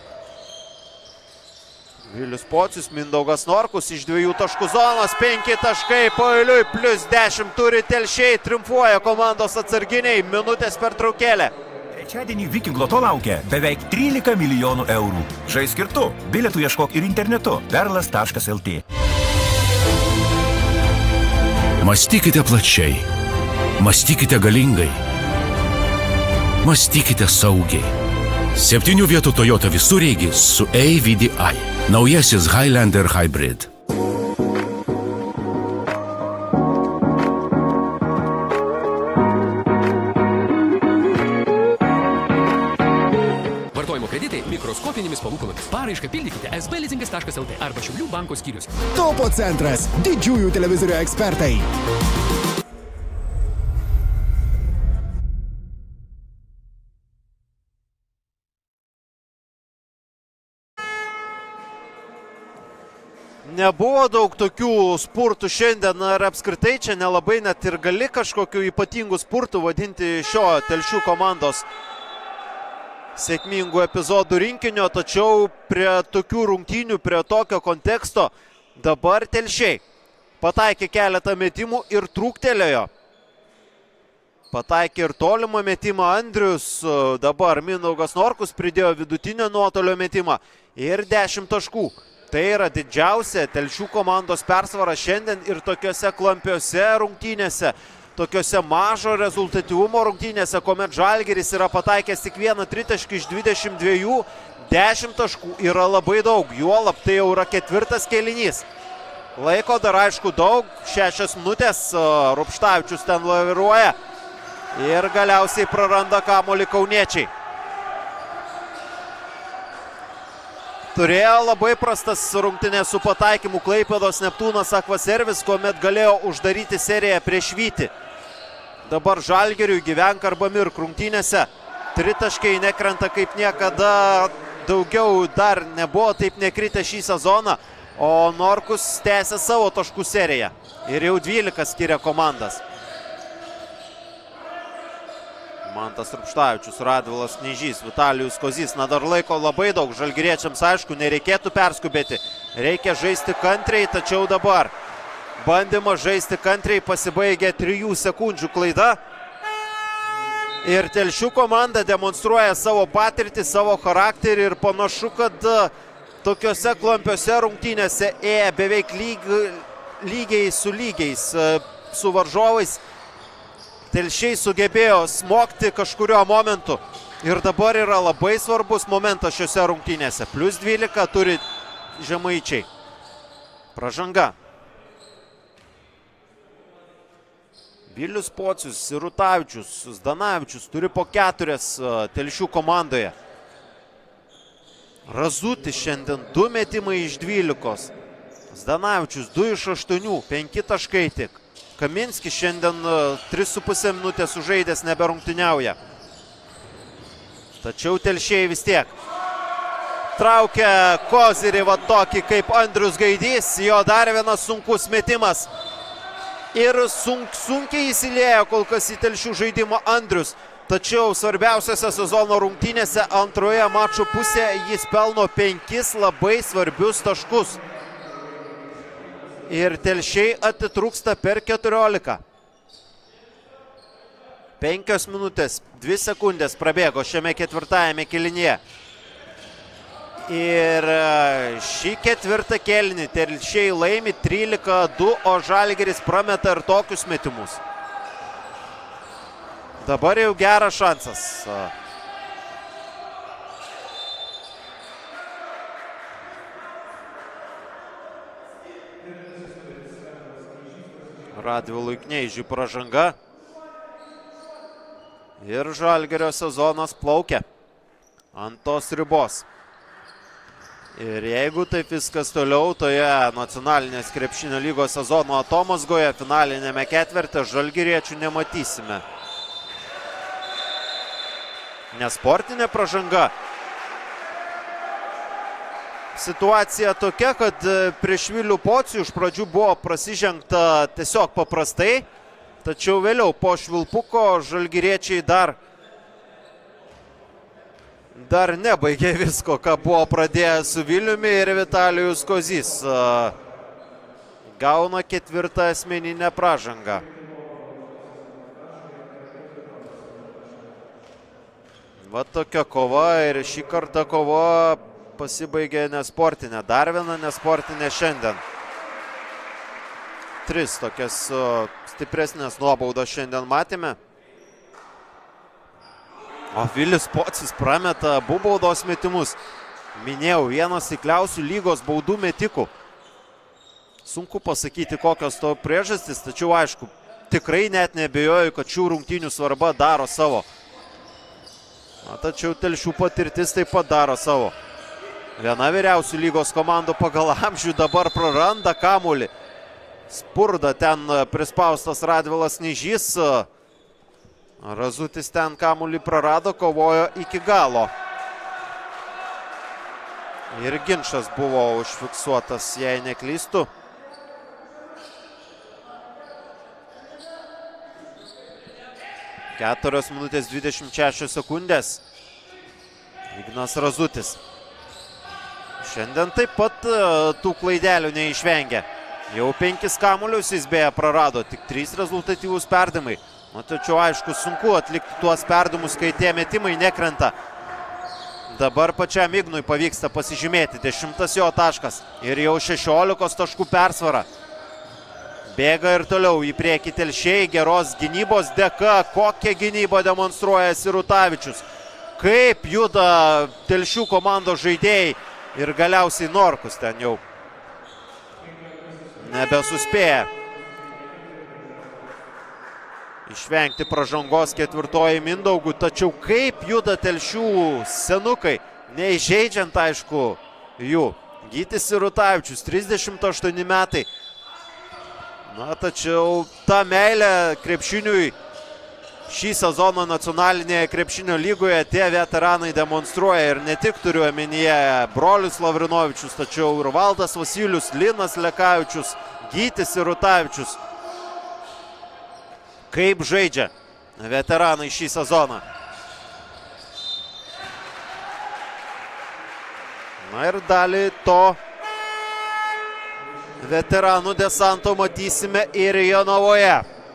Vilius Pocius, Mindaugas Norkus iš dviejų taškų zonos, penki taškai paeiliui, plus dešimt turi Telšiai, triumfuoja komandos atsarginiai, minutės pertraukėlė. Trečiadienį Viking Loto laukia beveik trylika milijonų eurų. Žaisk ir tu, bilietų ieškok ir internetu, perlas taškas el tė. Mąstykite plačiai, mąstykite galingai, mąstykite saugiai. Septynių vietų Toyota visureigis su A V D I. Naujasis Highlander Hybrid. Vartojimo kreditai mikroskopinėmis palūkanomis. Paraišką pildykite es be lizingas taškas el tė arba Šiaulių banko skyrius. Topo centras. Didžiųjų televizorių ekspertai. Nebuvo daug tokių spurtų šiandien ir apskritai čia nelabai net ir gali kažkokių ypatingų spurtų vadinti šio Telšių komandos sėkmingų epizodų rinkinio, tačiau prie tokių rungtynių, prie tokio konteksto Dabar Telšiai pataikė keletą metimų ir trūktelėjo. Pataikė ir tolimą metimą Andrius, dabar Mindaugas Norkus pridėjo vidutinio nuotolio metimą ir dešimt taškų. Tai yra didžiausia Telšių komandos persvara šiandien ir tokiuose klampiuose rungtynėse, tokiuose mažo rezultatyvumo rungtynėse, kuomet Žalgiris yra pataikęs tik vieną tritaškį iš dvidešimt dviejų, dešimt taškų yra labai daug, juolab tai jau yra ketvirtas kėlinys. Laiko dar aišku daug, šešias minutės, Rupštavičius ten laviruoja ir galiausiai praranda kamuolį kauniečiai. Turėjo labai prastas rungtynės su pataikymu Klaipėdos Neptūnas Akvaservis, kuomet galėjo uždaryti seriją prieš Vytį. Dabar Žalgiriui gyvenk arba mirk rungtynėse. Tritaškiai nekrenta kaip niekada, daugiau dar nebuvo taip nekritę šį sezoną, o Norkus tęsia savo taškų seriją ir jau dvylika skiria komandas. Mantas Rupštavičius, Radvilas Knyžys, Vitalijus Kozys. Na dar laiko labai daug, žalgiriečiams aišku, nereikėtų perskubėti. Reikia žaisti kantriai, tačiau dabar bandymas žaisti kantriai pasibaigė trijų sekundžių klaida. Ir Telšių komanda demonstruoja savo patirtį, savo charakterį ir panašu, kad tokiuose klampiuose rungtynėse ėję beveik lyg, lygiai su lygiais, su varžovais. Telšiai sugebėjo smogti kažkurio momentu ir dabar yra labai svarbus momentas šiuose rungtynėse. Plius dvylika turi žemaičiai. Pražanga. Vilius Pocius, Sirutavičius, Zdanavičius turi po keturias Telšių komandoje. Razutis šiandien du metimai iš dvylikos. Zdanavičius du iš aštuonių, penki taškai tik. Kaminskis šiandien tris su pusė minutės sužaidęs neberungtyniauja. Tačiau Telšiai vis tiek traukia kozirį va tokį kaip Andrius Gaidys. Jo dar vienas sunkus metimas. Ir sunk, sunkiai įsiliejo kol kas į Telšių žaidimą Andrius. Tačiau svarbiausiose sezono rungtynėse antroje mačo pusėje jis pelno penkis labai svarbius taškus. Ir Telšiai atitrūksta per keturiolika. Penkios minutės, dvi sekundės prabėgo šiame ketvirtajame kėlinyje. Ir šį ketvirtą kėlinį Telšiai laimi trylika du, o Žalgiris prameta ir tokius metimus. Dabar jau geras šansas. Radvilui Kneižiui pražanga. Ir Žalgirio sezonas plaukia ant tos ribos. Ir jeigu taip viskas toliau, toje nacionalinės krepšinio lygos sezono atomazgoje finalinėme ketverte žalgiriečių nematysime. Nesportinė pražanga. Situacija tokia, kad prieš Vilių Pocių iš pradžių buvo prasižengta tiesiog paprastai, tačiau vėliau po švilpuko žalgiriečiai dar, dar nebaigė visko, ką buvo pradėję su Viliumi, ir Vitalijus Kozys gauna ketvirtą asmeninę pražangą. Va tokia kova, ir šį kartą kova pasibaigė nesportinė. Dar viena nesportinė šiandien. Tris tokias stipresnės nuobaudas šiandien matėme. O Vilius Pocius prameta abu baudos metimus. Minėjau, vienas taikliausių lygos baudų metikų. Sunku pasakyti, kokios to priežastys, tačiau aišku, tikrai net neabejoju, kad šių rungtynių svarba daro savo. Na, tačiau Telšių patirtis taip pat daro savo. Viena vyriausių lygos komandų pagal amžių dabar praranda kamuolį. Spurda ten prispaustas Radvilas Knyžys. Razutis ten kamuolį prarado, kovojo iki galo. Ir ginčas buvo užfiksuotas, jei neklystu. keturios minutės dvidešimt šešios sekundės. Ignas Razutis. Šiandien taip pat tų klaidelių neišvengia. Jau penkis kamuolius jis beje prarado, tik trys rezultatyvūs perdimai. O tačiau aišku, sunku atlikti tuos perdimus, kai tie metimai nekrenta. Dabar pačiam Ignui pavyksta pasižymėti, dešimtas jo taškas ir jau šešiolikos taškų persvara. Bėga ir toliau į priekį Telšiai, geros gynybos dėka, kokią gynybą demonstruoja Sirutavičius. Kaip juda Telšių komandos žaidėjai ir galiausiai Norkus ten jau nebesuspėja išvengti pražangos ketvirtoji Mindaugų, tačiau kaip juda Telšių senukai, neįžeidžiant aišku jų. Gytis Sirutavičius, trisdešimt aštuoni metai. Na, tačiau ta meilė krepšiniui šį sezoną nacionalinėje krepšinio lygoje tie veteranai demonstruoja ir ne tik turiu omenyje brolius Lavrinovičius, tačiau ir Valdas Vasilius, Linas Lekavičius, Gytis Sirutavičius. Kaip žaidžia veteranai šį sezoną. Na ir dalį to veteranų desanto matysime ir Jonavoje.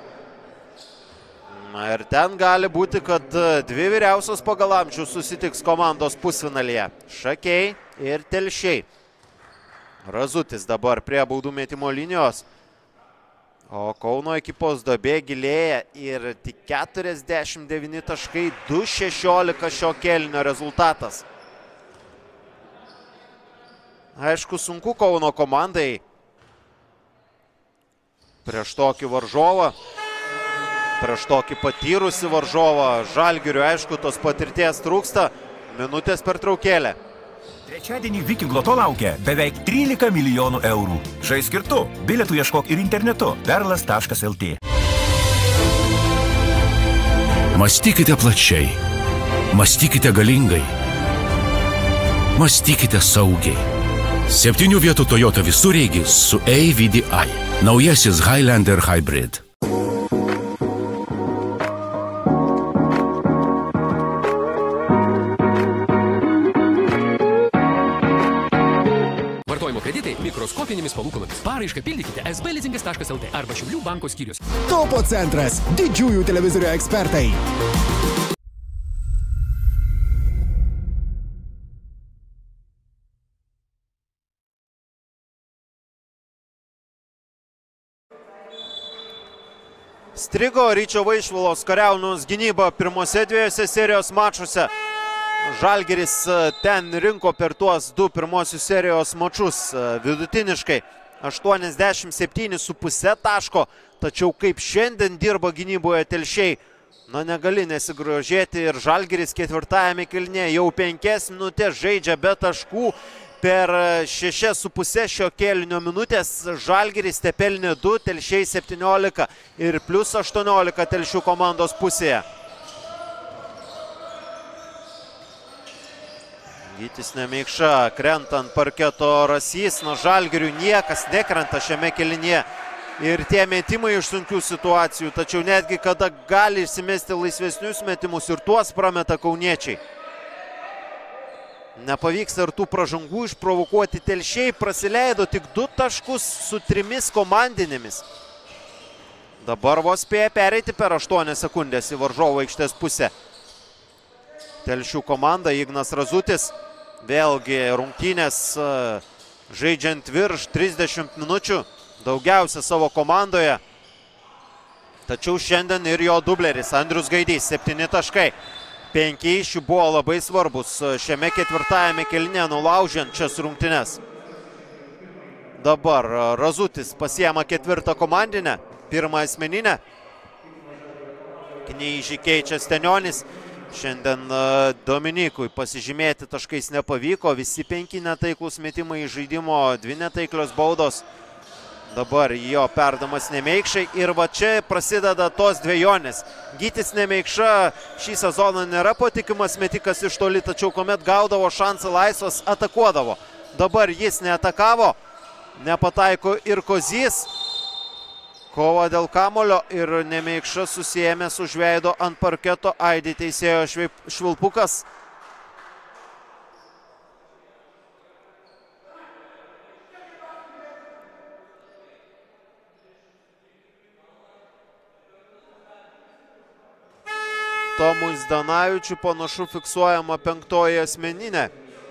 Na ir ten gali būti, kad dvi vyriausios pagal amžių susitiks komandos pusfinalyje. Šakiai ir Telšiai. Razutis dabar prie baudų metimo linijos. O Kauno ekipos duobė gilėja ir tik keturiasdešimt devyni taškai, du šešiolika šio kėlinio rezultatas. Aišku, sunku Kauno komandai prieš tokį varžovą, prieš tokį patyrusį varžovą. Žalgiriui, aišku, tos patirties trūksta. Minutės pertraukėlė. Trečiadienį Viking Loto laukia beveik trylika milijonų eurų. Žaisk ir tu. Bilietų ieškok ir internetu. perlas taškas lt. Mąstykite plačiai. Mąstykite galingai. Mąstykite saugiai. Septynių vietų Toyota visureigis su A V D I. Naujasis Highlander Hybrid. Kreditai mikroskopinėmis palūkanomis. Paraišką pildykite S B lizingas taškas L T arba Šiaulių banko skyrius. Topo centras. Didžiųjų televizorių ekspertai. Strigo Ryčio Vaišvilos Kariaunos gynyba pirmose dviejose serijos mačuose. Žalgiris ten rinko per tuos du pirmosius serijos mačus vidutiniškai aštuoniasdešimt septyni su puse taško, tačiau kaip šiandien dirba gynyboje Telšiai, na negali nesigrožėti ir Žalgiris ketvirtajame kėlinyje jau penkias minutės žaidžia be taškų. Per šešias su puse šio kėlinio minutės Žalgiris tepelnė du, Telšiai septyniolika ir plus aštuoniolika Telšių komandos pusėje. Gytis Nemeikša krenta ant parketo Rasys, nuo Žalgirių niekas nekrenta šiame kėlinyje ir tie metimai iš sunkių situacijų, tačiau netgi kada gali išsimesti laisvesnius metimus ir tuos prameta kauniečiai. Nepavyksta ir tų pražangų išprovokuoti. Telšiai prasileido tik du taškus su trimis komandinėmis. Dabar vos spėja pereiti per aštuonias sekundės į varžovo aikštės pusę. Telšių komanda, Ignas Razutis. Vėlgi rungtynės žaidžiant virš trisdešimt minučių, daugiausia savo komandoje. Tačiau šiandien ir jo dubleris Andrius Gaidys, septyni taškai. Penki iš jų buvo labai svarbus šiame ketvirtajame kėlinyje, nulaužiant šias rungtynes. Dabar Razutis pasiema ketvirtą komandinę, pirmą asmeninę. Knyžį keičia Stenionis. Šiandien Dominikui pasižymėti taškais nepavyko, visi penki netaiklus metimai iš žaidimo, dvi netaiklios baudos. Dabar jo perdamas Nemeikšai ir va čia prasideda tos dvejonės. Gytis Nemeikša šį sezoną nėra patikimas metikas iš toli, tačiau kuomet gaudavo šansą laisvas, atakuodavo. Dabar jis neatakavo, nepataiko ir Kozys. Kova dėl kamulio ir Nemeikša susijėmė su žveido ant parketo, aidi teisėjo švilpukas. Tomui Zdanavičiui panašu fiksuojama penktoji asmeninė.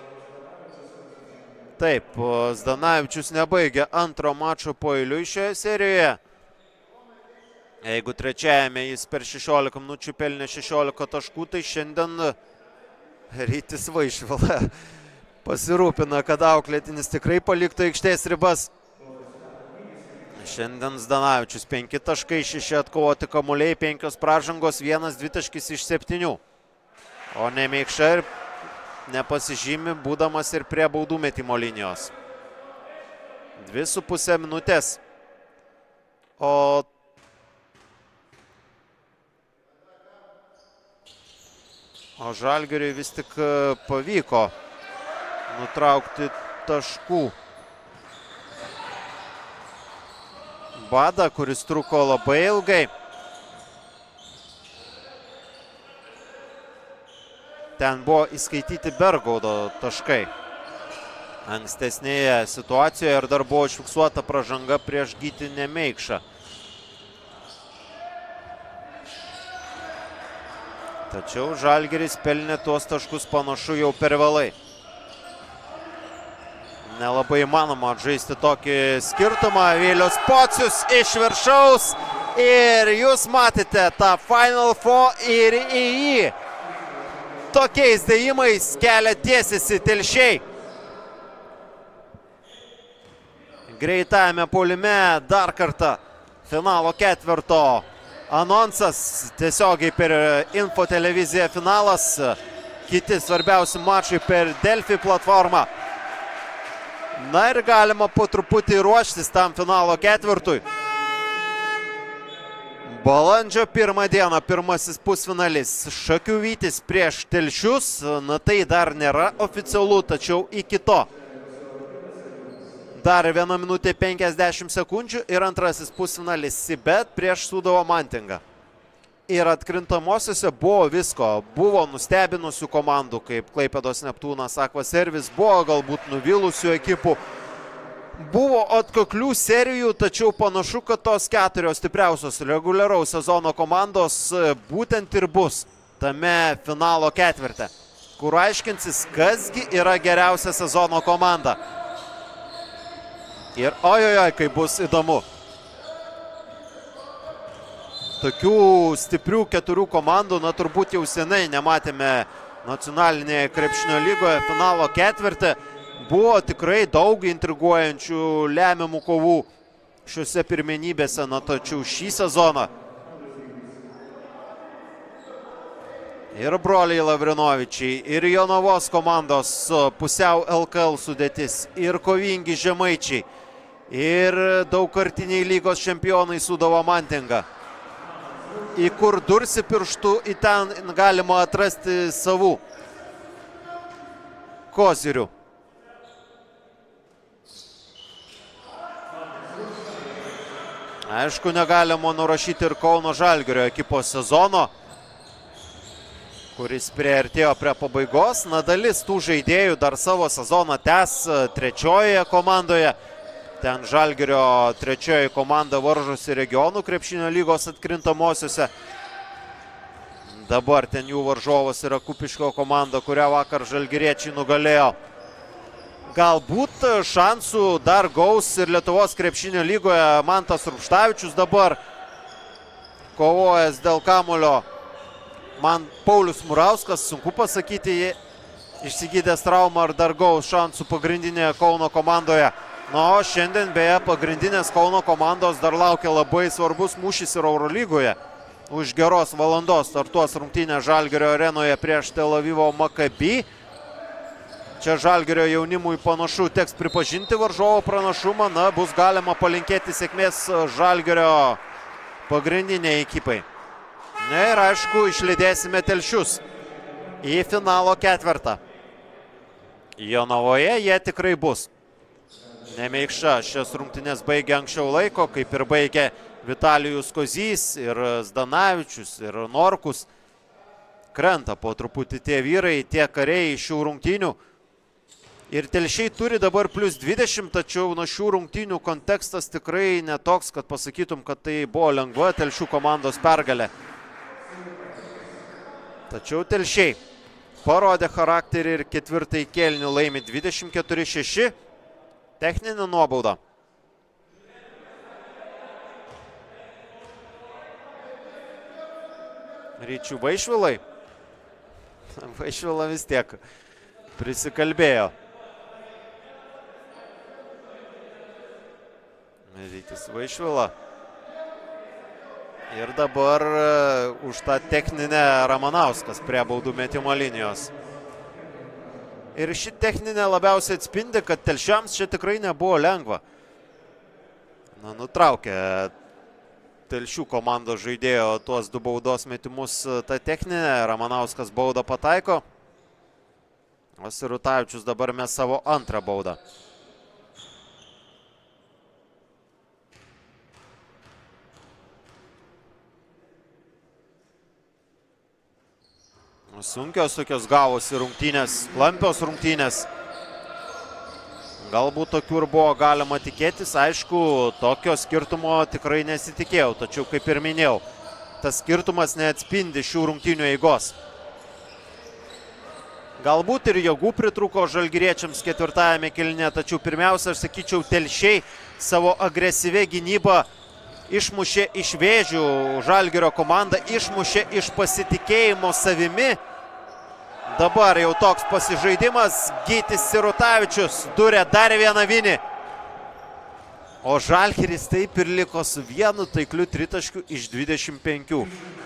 Taip, Zdanavičius nebaigė antro mačo paeiliui šioje serijoje. Jeigu trečiajame jis per šešiolika minučių pelnė šešiolika taškų, tai šiandien Rytis Vaišvila pasirūpina, kad auklėtinis tikrai paliktų aikštės ribas. Šiandien Zdanavičius penki taškai, šeši atkovoti kamuoliai, penkios pražangos, vienas dvitaškis iš septynių. O Nemeikša ir nepasižymi, būdamas ir prie baudų metimo linijos. Dvi su pusė minutės. O O Žalgiriui vis tik pavyko nutraukti taškų badą, kuris truko labai ilgai. Ten buvo įskaityti Bergaudo taškai ankstesnėje situacijoje ir dar buvo užfiksuota pražanga prieš Gytį Nemeikšą. Tačiau Žalgiris pelnė tuos taškus panašu jau per vėlai. Nelabai įmanoma atžaisti tokį skirtumą. Vilius Pocius iš viršaus ir jūs matėte tą Final Four ir į jį. Tokiais dėjimais kelia tiesiasi Telšiai. Greitajame puolime dar kartą finalo ketverto anonsas tiesiogiai per Info televiziją finalas. Kiti svarbiausi mačai per Delfi platformą. Na ir galima po truputį ruoštis tam finalo ketvirtui. Balandžio pirmą dieną pirmasis pusfinalis. Šakių Vytis prieš Telšius. Na tai dar nėra oficialu, tačiau iki to. Dar viena minutė penkiasdešimt sekundžių ir antrasis pusfinalis Sibet prieš Sūduva Mantingą. Ir atkrintamosiose buvo visko. Buvo nustebinusių komandų, kaip Klaipėdos Neptūnas, Aqua Service, buvo galbūt nuvilusių ekipų. Buvo atkaklių serijų, tačiau panašu, kad tos keturios stipriausios reguliaraus sezono komandos būtent ir bus tame finalo ketvirte, kur aiškinsis, kasgi yra geriausia sezono komanda. Ir ojojoj, kai bus įdomu. Tokių stiprių keturių komandų, na turbūt jau senai nematėme nacionalinėje krepšinio lygoje finalo ketvirtį. Buvo tikrai daug intriguojančių lemiamų kovų šiuose pirmenybėse, na tačiau šį sezoną. Ir broliai Lavrinovičiai, ir Jonavos komandos pusiau L K L sudėtis, ir kovingi Žemaičiai. Ir daugkartiniai lygos čempionai Sūduva Mantinga. Į kur dursi pirštų, į ten galima atrasti savų kozirių. Aišku, negalima nurašyti ir Kauno Žalgirio ekipos sezono, kuris priartėjo prie pabaigos. Na, dalis tų žaidėjų dar savo sezoną tęs trečiojoje komandoje. Ten Žalgirio trečioji komanda varžosi regionų krepšinio lygos atkrintamosiose. Dabar ten jų varžovas yra Kupiškio komanda, kurią vakar žalgiriečiai nugalėjo. Galbūt šansų dar gaus ir Lietuvos krepšinio lygoje Mantas Rupštavičius dabar kovojęs dėl kamuolio. Man Paulius Murauskas, sunku pasakyti, išsigydęs traumą ar dar gaus šansų pagrindinėje Kauno komandoje. Na, o šiandien beje pagrindinės Kauno komandos dar laukia labai svarbus mūšis ir Eurolygoje. Už geros valandos startuos rungtynė Žalgirio arenoje prieš Tel Avivo Maccabi. Čia Žalgirio jaunimui panašu teks pripažinti varžovo pranašumą. Na, bus galima palinkėti sėkmės Žalgirio pagrindiniai ekipai. Na ir aišku, išlydėsime Telšius į finalo ketvertą. Jonavoje jie tikrai bus. Nemeikša šias rungtynės baigė anksčiau laiko, kaip ir baigė Vitalijus Kozys ir Zdanavičius ir Norkus. Krenta po truputį tie vyrai, tie kariai šių rungtynių. Ir Telšiai turi dabar plius dvidešimt, tačiau nuo šių rungtynių kontekstas tikrai netoks, kad pasakytum, kad tai buvo lengva Telšių komandos pergalė. Tačiau Telšiai parodė charakterį ir ketvirtąjį kėlinį laimi dvidešimt keturi šeši. Techninė nuobauda. Ryčių Vaišvilai. Vaišvila vis tiek prisikalbėjo. Rytis Vaišvila. Ir dabar uh, už tą techninę Ramanauskas prie baudų metimo linijos. Ir ši techninė labiausiai atspindi, kad Telšiams čia tikrai nebuvo lengva. Na, nutraukė Telšių komandos žaidėjo tuos du baudos metimus tą techninę. Ramanauskas baudą pataiko. O Sirutavičius dabar mes savo antrą baudą. Sunkios tokios gavosi rungtynės, klampios rungtynės. Galbūt tokių ir buvo galima tikėtis. Aišku, tokio skirtumo tikrai nesitikėjau. Tačiau, kaip ir minėjau, tas skirtumas neatspindi šių rungtynių eigos. Galbūt ir jėgų pritrūko žalgiriečiams ketvirtajame kėlinyje. Tačiau pirmiausia, aš sakyčiau, Telšiai savo agresyvę gynybą išmušė iš vėžių. Žalgirio komanda išmušė iš pasitikėjimo savimi. Dabar jau toks pasižaidimas. Gytis Sirutavičius durė dar vieną vinį. O Žalgiris taip ir liko su vienu taikliu tritaškiu iš dvidešimt penkių.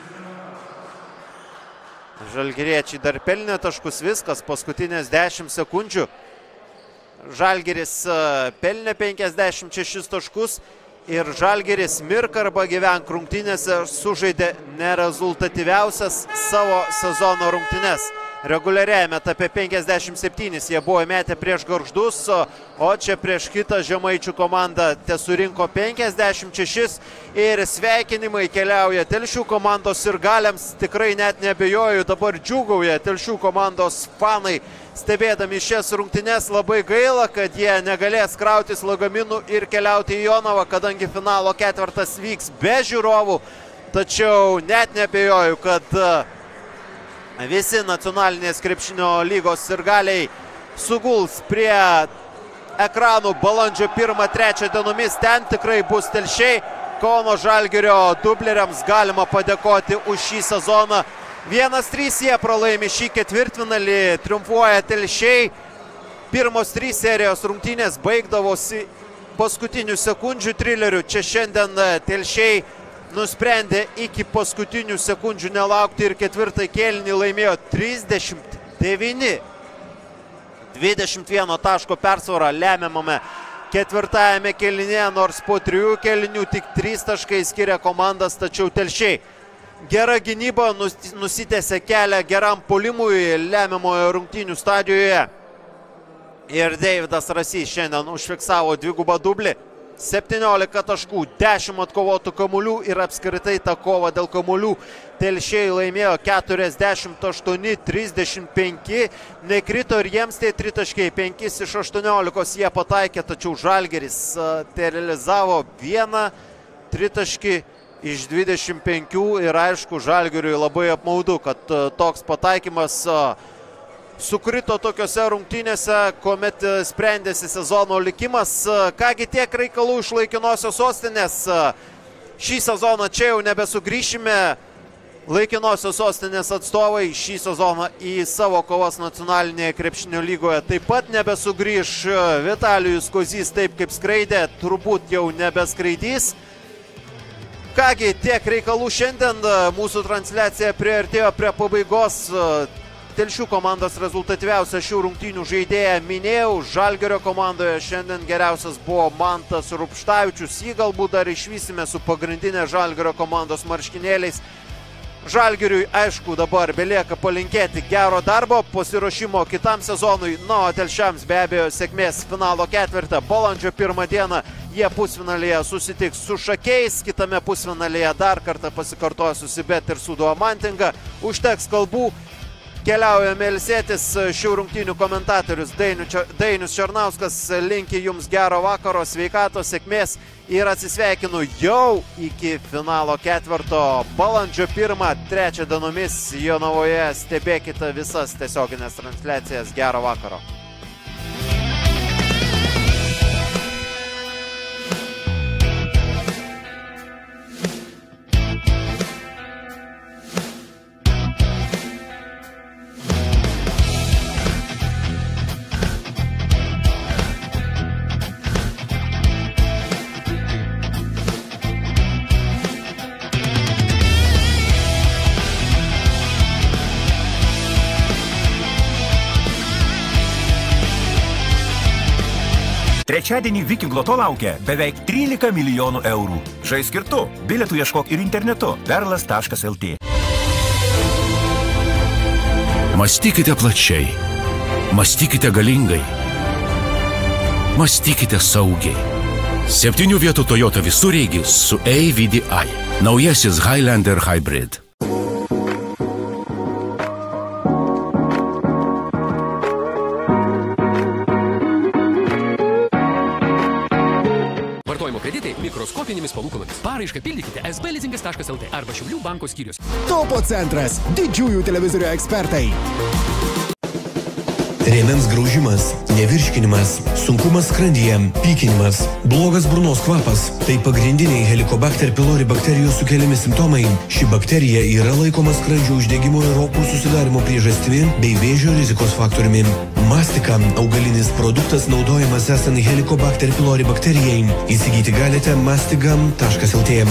Žalgiriečiai dar pelnė taškus, viskas, paskutinės dešimt sekundžių. Žalgiris pelnė penkiasdešimt šešis taškus. Ir Žalgiris mirk arba gyvenk rungtynėse sužaidė nerezultatyviausias savo sezono rungtynes. Reguliariajame etape penkiasdešimt septynis jie buvo metę prieš Gargždus, o čia prieš kitą žemaičių komandą tesurinko penkiasdešimt šešis. Ir sveikinimai keliauja Telšių komandos sirgaliams. Tikrai net neabejoju, dabar džiūgauja Telšių komandos fanai. Stebėdami šias rungtynes, labai gaila, kad jie negalės krautis lagaminų ir keliauti į Jonavą, kadangi finalo ketvirtas vyks be žiūrovų. Tačiau net neabejoju, kad visi nacionalinės krepšinio lygos sirgaliai suguls prie ekranų balandžio pirmą trečią dienomis. Ten tikrai bus Telšiai. Kauno Žalgirio dubleriams galima padėkoti už šį sezoną. vienas trys jie pralaimi šį ketvirtfinalį, triumfuoja Telšiai. Pirmos trys serijos rungtynės baigdavosi paskutinių sekundžių trilerių. Čia šiandien Telšiai nusprendė iki paskutinių sekundžių nelaukti ir ketvirtą kėlinį laimėjo trisdešimt devyni. dvidešimt vieno taško persvarą lemiamame ketvirtajame kėlinyje, nors po trijų kėlinių tik trys taškai skiria komandas, tačiau Telšiai gera gynyba nusitęsė kelią geram puolimui lemiamoje rungtynių stadijoje. Ir Deividas Rasys šiandien užfiksavo dvigubą dublį. septyniolika taškų, dešimt atkovotų kamuolių ir apskritai tą kovą dėl kamuolių Telšiai laimėjo keturiasdešimt aštuoni trisdešimt penki. Nekrito ir jiems tie tritaškiai, penkis iš aštuoniolikos jie pataikė, tačiau Žalgiris tai realizavo vieną tritaškį iš dvidešimt penkių ir aišku, Žalgiriui labai apmaudu, kad toks pataikymas sukrito tokiose rungtynėse, kuomet sprendėsi sezono likimas. Kągi tiek reikalų iš laikinosios sostinės. Šį sezoną čia jau nebesugrįšime. Laikinosios sostinės atstovai šį sezoną į savo kovas nacionalinėje krepšinio lygoje taip pat nebesugrįš. Vitalijus Kozys taip kaip skraidė, turbūt jau nebeskraidys. Kągi tiek reikalų šiandien. Mūsų transliacija priartėjo prie pabaigos. Telšių komandos rezultatyviausia šių rungtynių žaidėja minėjau. Žalgirio komandoje šiandien geriausias buvo Mantas Rupštavičius. Jį galbūt dar išvysime su pagrindinė Žalgirio komandos marškinėliais. Žalgiriui, aišku, dabar belieka palinkėti gero darbo, pasiruošimo kitam sezonui. Na, o Telšiams be abejo sėkmės finalo ketvirtą. Balandžio pirmą dieną jie pusfinalyje susitiks su Šakiais. Kitame pusfinalyje dar kartą pasikartosiu Sibet ir Sūduva Mantinga. Užteks kalbų. keliaujame ilsėtis. Šių rungtynių komentatorius Dainius Černauskas linki jums gero vakaro, sveikatos, sėkmės ir atsisveikinu jau iki finalo ketverto balandžio pirmą trečią dienomis Jonavoje. Stebėkite visas tiesioginės transliacijas. Gero vakaro. Trečiadienį Viking Loto laukia beveik trylika milijonų eurų. Žaisk ir tu. Bilietų ieškok ir internetu. perlas taškas lt. Mąstykite plačiai. Mąstykite galingai. Mąstykite saugiai. Septynių vietų Toyota visureigis su A V D I. Naujasis Highlander Hybrid. Kreditai mikroskopinėmis palūkanomis. Paraišką pildykite S B lizingas taškas lt arba Šiaulių banko skyrius. Topo centras. Didžiųjų televizorių ekspertai. Rėmens graužimas, nevirškinimas, sunkumas skrandyje, pykinimas, blogas burnos kvapas – tai pagrindiniai Helicobacter pylori bakterijos sukeliami simptomai. Ši bakterija yra laikoma skrandžio uždegimo ir opų susidarimo priežastimi bei vėžio rizikos faktoriumi. Mastika – augalinis produktas naudojamas esant Helicobacter pylori bakterijai. Įsigyti galite mastigam taškas lt.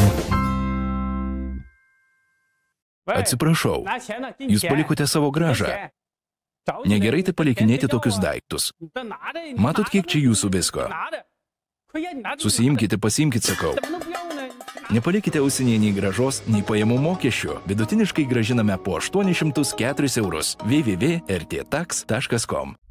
Atsiprašau, jūs palikote savo gražą. Negerai tai palikinėti tokius daiktus. Matot, kiek čia jūsų visko. Susiimkite, pasiimkite, sakau. Nepalikite užsienyje nei gražos, nei pajamų mokesčių. Vidutiniškai gražiname po aštuonis šimtus keturis eurus. w w w taškas r t tax taškas com.